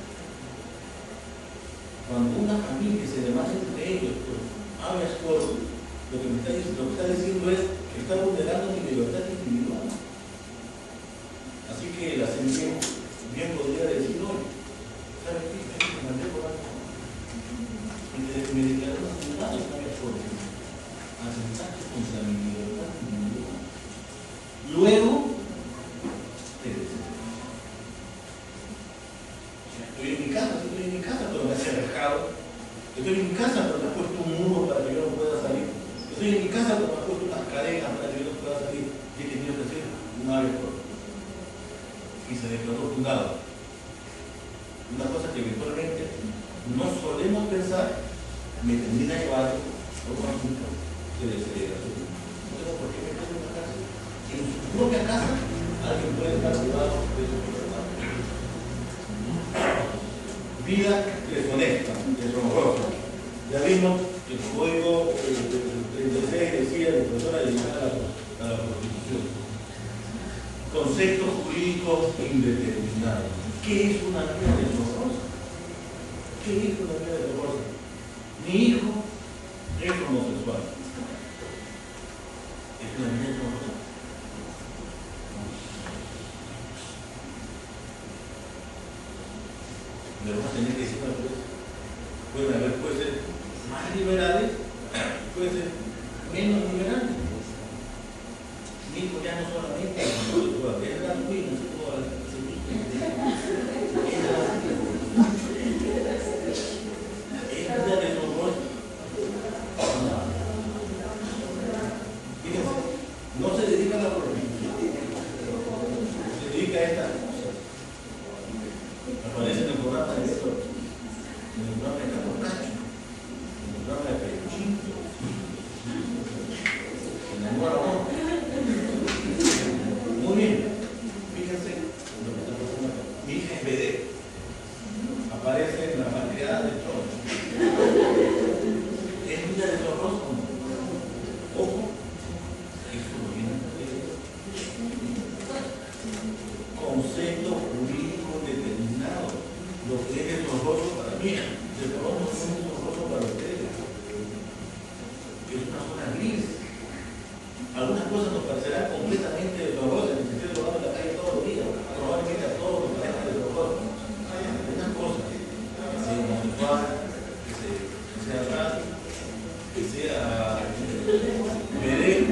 cuando una familia se demanda entre ellos por áreas cosas, lo que está diciendo es que está vulnerando mi libertad individual. Así que el ascendiente bien podría decir, hoy, ¿sabes qué? Me mandé por algo. Y desde que me declaró asentado en varias cosas. Asentaste contra mi libertad individual. Luego, te deseo. O sea, estoy en mi casa, pero me has cerrado. Estoy en mi casa, pero me has puesto un muro para que yo no pueda salir. Estoy en mi casa, pero me has puesto unas cadenas para que yo no pueda salir. ¿Qué he tenido que hacer? Un área cosas. Y se declaró fundado. Una cosa que eventualmente no solemos pensar me termina llevando a un asunto de desheredación. No tengo por qué meterme en una cárcel. En su propia casa alguien puede estar privado de su libertad. Vida deshonesta, deshonrosa. Ya vimos que el código 36 decía de persona dedicada a la prostitución. Concepto jurídico indeterminado. ¿Qué es una vida deshonrosa? ¿Qué es una vida deshonrosa? Mi hijo es homosexual. ¿Es una vida deshonrosa? Me lo vas a tener que decir una vez. Pueden haber jueces más liberales, jueces menos liberales. Mi hijo ya no solamente es homosexual, es la cuina, es toda la no se dedica a la prostitución, se dedica a estas cosas. Aparece en el programa de esto, en el programa de Capocacho, en el programa de Peluchito, en la Nueva Ronda. Muy bien, fíjense lo que está pasando acá. Mi hija es vedette, aparece en la malcriada de Cholo. ¿Es vida de horroroso o no? Ojo, eso lo viene concepto jurídico determinado. Lo que es deshonroso para mí, de pronto no es deshonroso para ustedes. Es una zona gris. Algunas cosas nos parecerán completamente deshonrosas, en el sentido de robar en la calle todos los días, probablemente a todos los parejas deshonrosas. Algunas cosas, que sea homosexual, que sea trans, que sea vedette,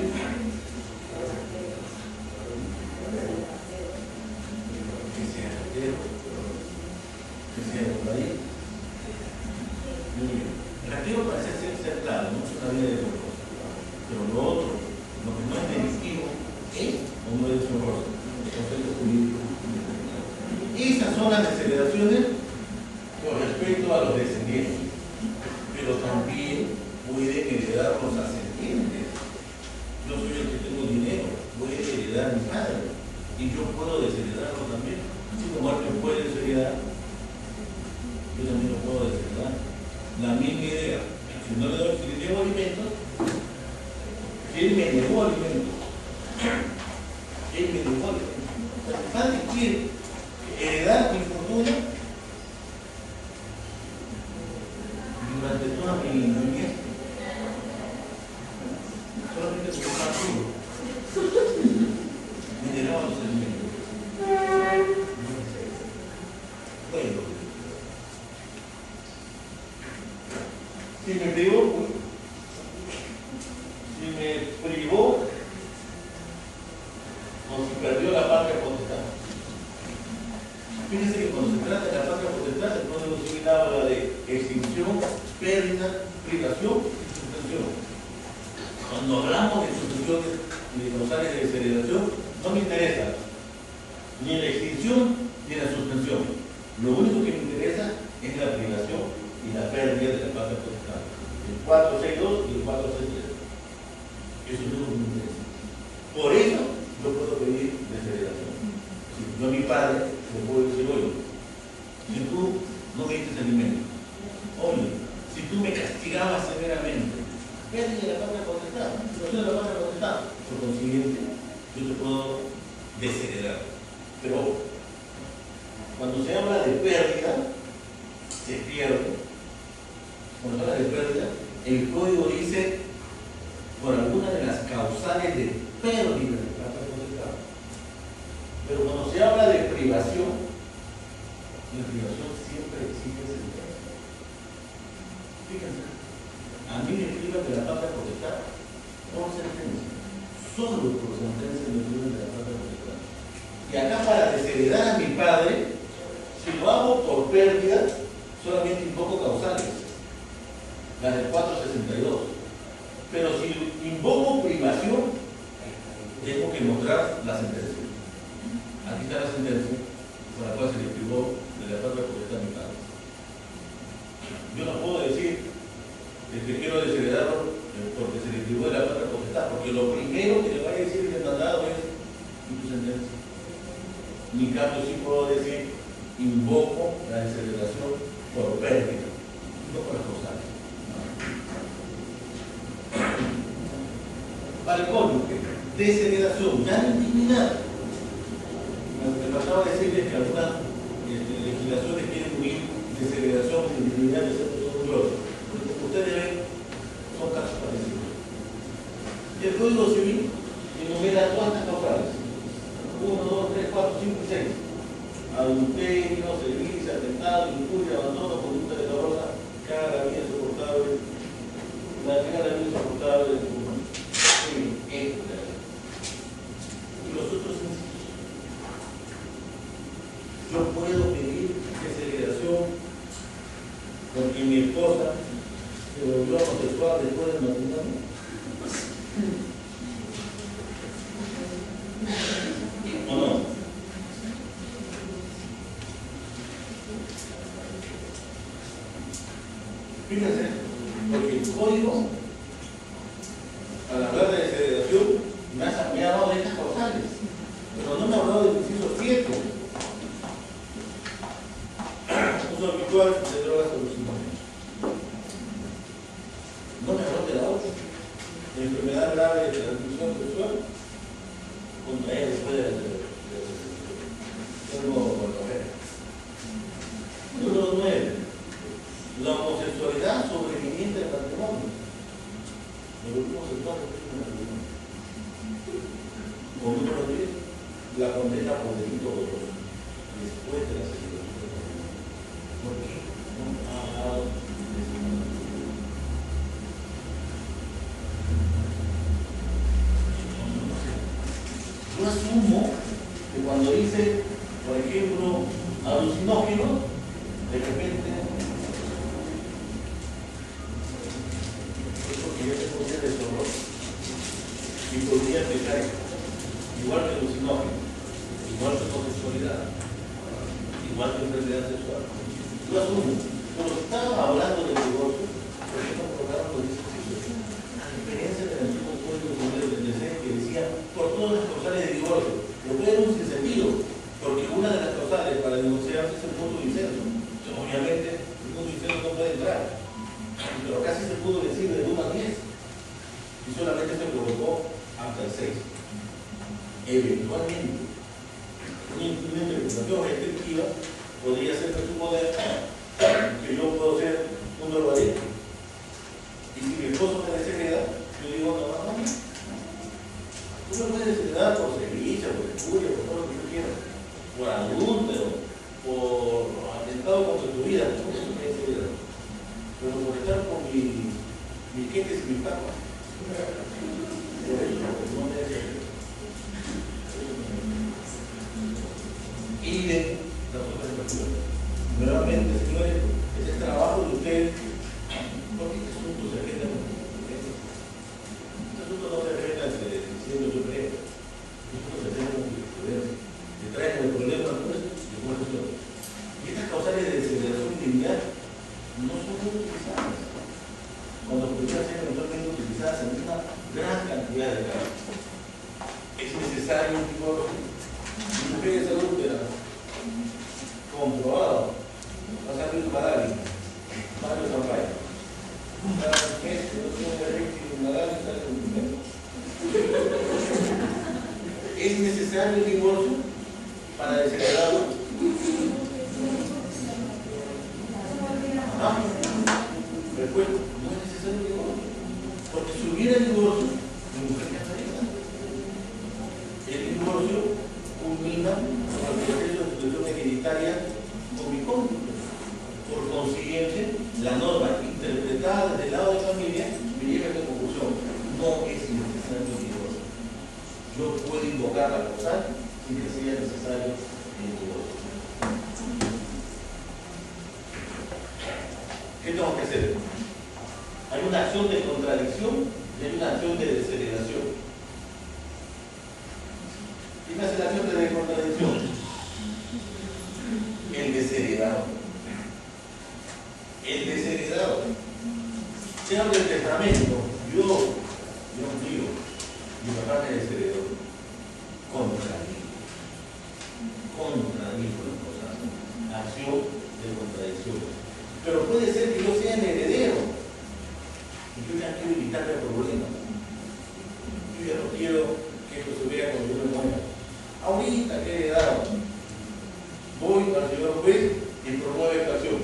que sea soltero, que sea de país. Muy bien. Ratero parece ser claro, no es una vida de horror. Pero lo otro, lo que no es delictivo, ¿es o no es horror? El concepto jurídico. Esas son las desheredaciones con respecto a los descendientes, pero también pueden heredar los ascendientes. Yo soy el que tengo dinero, puede heredar mi padre, y yo puedo desheredarlo también. Si como alguien puede desheredar, yo también lo puedo desheredar. La misma idea, si no le doy, si le llevo alimentos, si él me negó alimentos, Él me dijo, el padre quiere heredar mi fortuna durante toda mi niñez. Solamente por un partido. Me llegaba los alimentos. Bueno, si me privó, o si perdió la patria potestad. Fíjense que cuando se trata de la patria potestad, el Código Civil habla de extinción, pérdida, privación y suspensión. Cuando hablamos de suspensiones y de causales de desheredación, no me interesa ni la extinción ni la suspensión. Lo único que me interesa es la privación y la pérdida de la patria potestad. El 462 y el 463. Eso es lo que me interesa. Por eso yo puedo pedir desheredación. Si yo a mi padre le puedo decir, oye, si tú no me diste alimento, oye, si tú me castigabas severamente, pérdida de la patria potestad, situación de la patria potestad, por consiguiente, yo te puedo desheredar. Pero cuando se habla de pérdida, se pierde. Cuando se habla de pérdida, el código dice por alguna de las causales de pérdida de patria potestad. Pero cuando se habla de privación, la privación siempre exige sentencia. Fíjense, a mí me privan de la patria potestad por sentencia. Solo por sentencia me privan de la patria potestad. Y acá para desheredar a mi padre, si lo hago por pérdida, solamente invoco causales, las del 462. Pero si invoco privación, tengo que mostrar la sentencia. Aquí está la sentencia por la cual se le privó de la patria potestad a mi padre. Yo no puedo decir que quiero desheredarlo porque se le privó de la patria potestad, porque lo primero que le va a decir el mandado es ¿y tu sentencia? Ni cambio sí puedo decir invoco la desheredación por pérdida, no por las causales. Para el cónyuge, desheredación, ya no indignidad. Me faltaba decirles que algunas legislaciones quieren unir desheredación y indignidad de ciertos glorios. Ustedes ven, son casos parecidos. Y el Código Civil enumera todas estas causales: 1, 2, 3, 4, 5 y 6. Adulterio, servicio, atentado, injuria, abandono, conducta decorosa, cada vida insoportable, la cada vida insoportable. Y los otros incisos. Yo puedo pedir desheredación porque mi esposa se volvió homosexual después del matrimonio. ¿O no? Fíjense, porque el código, al hablar de desheredación, me ha hablado de estas causales, pero no me ha hablado del inciso 7. Uso habitual de drogas alucinógenas. No me habló de la 8. De enfermedad grave de transmisión sexual contra ella después de Número 9. La homosexualidad sobreviniente del matrimonio. El homosexual del matrimonio. O número 10. La condena por delito doloso después de la celebración. ¿Por qué no ha hablado de ese matrimonio? Yo asumo que cuando dice, por ejemplo, alucinógeno, de repente es porque ya se podría desorror y podría pecar igual que alucinógeno, igual que homosexualidad, igual que enfermedad sexual. Yo asumo, pero si estaba hablando del divorcio, ¿por qué no programa con ese sitio? A diferencia del antiguo Código Civil del 36 que decía por todas las causales de divorcio, lo cual es un sinsentido, porque una de las causales para divorciarse es el mutuo incenso. Obviamente, el mutuo incenso no puede entrar, pero casi se pudo decir de 1 a 10, y solamente se provocó hasta el 6. eventualmente, una interpretación restrictiva podría ser presuponer que yo puedo ser un drogadicto. Y si mi esposo me deshereda, yo digo, no. Tú me puedes desheredar por servicio, por estudio, por todo lo que tú quieras, por adúltero, por atentado contra tu vida, por eso me desheredas. Pero por estar con mis queques y mis papas, por eso no me desheredas. Y de las otras personas. Nuevamente, señores, es el trabajo de ustedes, porque este asunto se arregla con este asunto no se arregla diciendo yo creo. Este asunto se arregla con jurisprudencia. Le traen el problema al juez y el juez resuelve. Y estas causales de desheredación individual no son muy utilizadas. Cuando podrían ser eventualmente utilizadas en una gran cantidad de casos. Es necesario un psicólogo. Mujeres adúlteras, comprobado, vas a abrir para alguien, Mario Zampayo. Cada mes que no tiene derecho a nadar y sale con dinero. ¿Es necesario el divorcio para desheredarlo? No. Recuerdo, no es necesario el divorcio. Porque si hubiera divorcio, mi mujer casaría. El divorcio culmina con el proceso de sucesión hereditaria con mi cónyuge. Por consiguiente, la norma interpretada desde el lado de familia me lleva a esta conclusión. No es necesario el divorcio. Yo puedo invocar la causal sin que sea necesario el divorcio. ¿Qué tengo que hacer? Hay una acción de contradicción y hay una acción de desheredación. ¿Quién hace la acción de contradicción? El desheredado. El desheredado. Se habla del testamento. Yo digo, mi papá me desheredó. Contra mí por las cosas. Acción de contradicción. Pero puede ser que yo sea el heredero. Y yo ya quiero evitarme problemas. Yo ya no quiero que esto se vea cuando yo me muera. Ahorita que he heredado, voy al señor juez y promueve esta acción.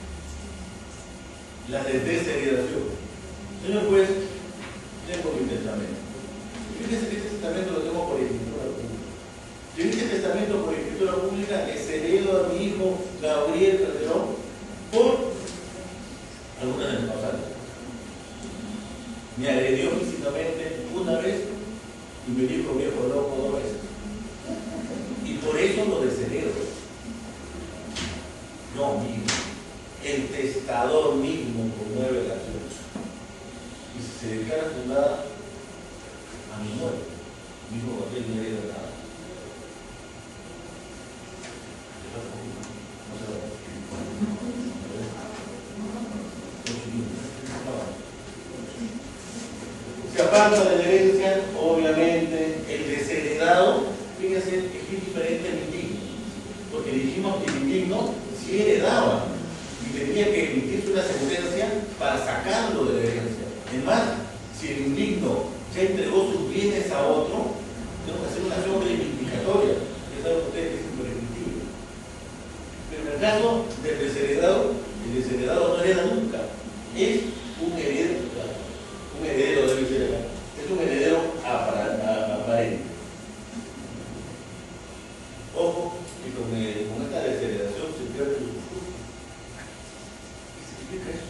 La de desheredación. Señor juez, tengo mi testamento. Fíjense que este testamento lo tengo por escritura pública. Si en este testamento por escritura pública les heredo a mi hijo Gabriel Calderón por alguna de mis pasadas. Me agredió físicamente una vez y me dijo viejo loco 2 veces. Y por eso lo desheredo. No, mi hijo. El testador mismo promueve la acción. Y si se declara fundada a mi muerte, mi hijo Gabriel no hereda nada. Se aparta de la herencia, obviamente, el desheredado, fíjense, es diferente al indigno. Porque dijimos que el indigno sí heredaba y tenía que emitirse una sentencia para sacarlo de la herencia. Es más, si el indigno ya entregó sus bienes a otro, tengo que hacer una acción reivindicatoria, que es algo que ustedes dicen prescriptible. Pero en el caso del desheredado, el desheredado no hereda nunca. Es un heredero, un heredero debe ser acá. Es un heredero aparente. Ojo, que con esta desheredación se pierde el usufructo. ¿Qué significa eso?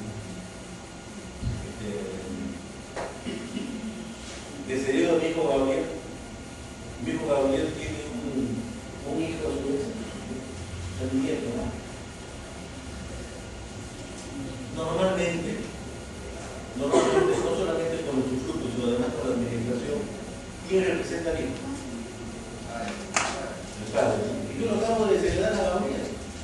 Desheredo a mi hijo Gabriel. Mi hijo Gabriel tiene un hijo a su vez, el nieto, ¿no? Normalmente, no solamente con los usufructos, sino además con la administración, ¿quién representa al hijo? El padre. Y yo lo acabo de desheredar a Gabriel.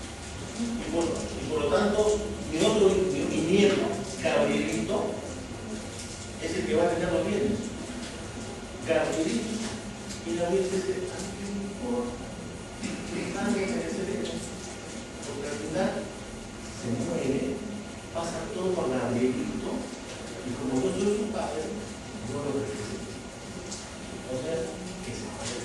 Y por lo tanto, mi nieto, Gabrielito, es el que va a tener los bienes. Gabrielito. Y Gabriel dice, nadie me deshereda. Porque al final se muere, pasa todo por Gabrielito, y como yo soy su padre, no lo represento. O sea, que se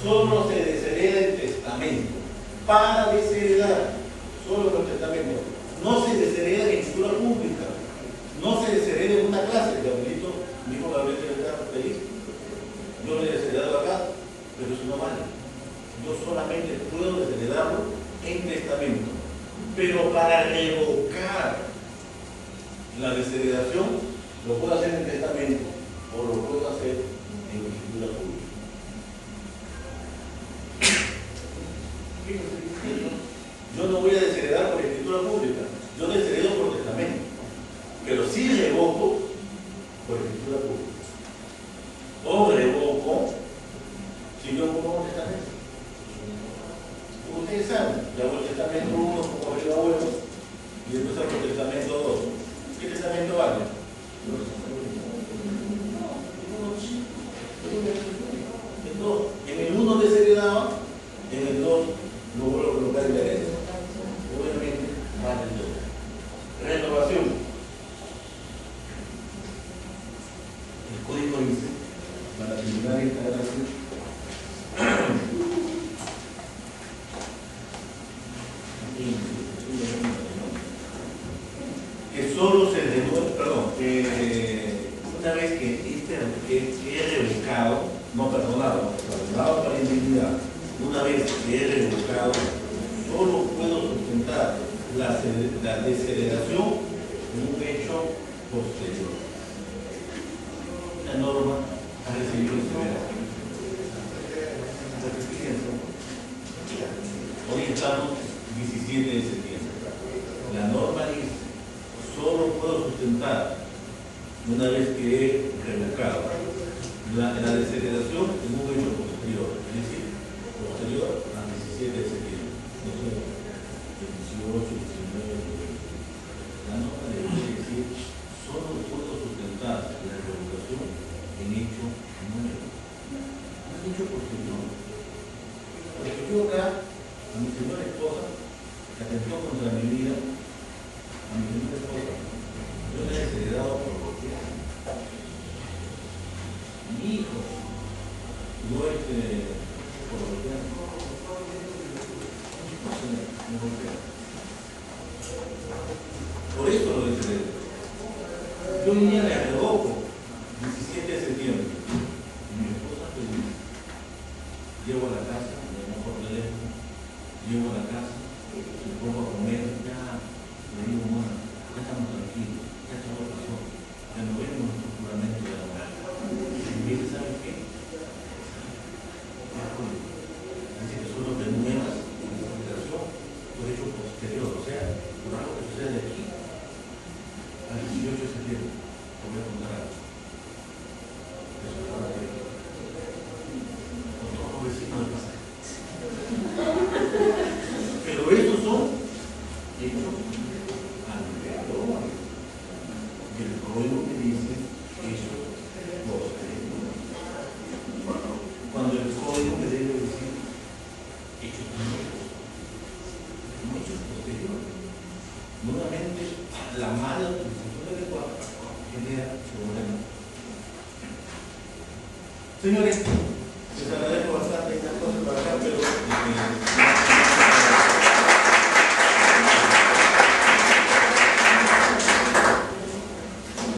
solo se deshereda el testamento. Para desheredar, solo el testamento. No se deshereda en escritura pública. No se deshereda en una clase. Gabrielito, mi hijo Gabriel debe estar feliz. Yo le he desheredado acá, pero eso no vale. Yo solamente puedo desheredarlo en testamento. Pero para revocar la desheredación, lo puedo hacer en testamento o lo puedo hacer en escritura pública. Yo no voy a desheredar por escritura pública, yo desheredo por testamento, pero sí revoco por escritura pública. O revoco si yo pongo un testamento. Ustedes saben, yo hago el testamento 1 como el abuelo y después hago el testamento 2. ¿Qué testamento vale? En el 1 desheredaba, en el 2 lo vuelvo a colocar en la herencia. Obviamente vale el 2. Renovación. El código dice, para terminar esta gracia, que solo se renueva, perdón, una vez que he revocado, no perdonado, perdonado para indignidad, una vez que he revocado, solo puedo sustentar la desheredación en un hecho posterior. La norma ha recibido severación. Hoy estamos 17 de septiembre. La norma dice, solo puedo sustentar una vez que he revocado la desheredación en un hecho posterior, es decir, posterior al 17 de septiembre, no sé, 18, 19, la norma debe decir, solo puedo sustentar la revocación en hecho nuevo, no en hecho posterior. Porque yo acá, a mi señora esposa, que atentó contra mi vida, a mi señora esposa, yo le he desheredado por golpear. Mi hijo, no por golpear. Me golpea. Por eso lo desheredo. Yo un día le revoco, 17 de septiembre, y mi esposa feliz. Llego a la casa, me llamo por teléfono, llego a la casa, me pongo a comer, ya le digo, bueno, ya estamos tranquilos, ya todo pasó, ya no vemos nuestro juramento de la muerte. Y me dice, ¿sabes qué? Dice que solo renuevas la desheredación por hecho posterior, o sea, por algo que sucede aquí, al 18 de septiembre. Te voy a contar algo. Eso es para que con todos los vecinos del pasaje. Pero estos son hechos anteriores. Y el código que dice hechos posteriores. Cuando el código me debe decir hechos nuevos, no hechos posteriores. Nuevamente, la mala utilización del lenguaje genera problemas. Señores, les agradezco bastante.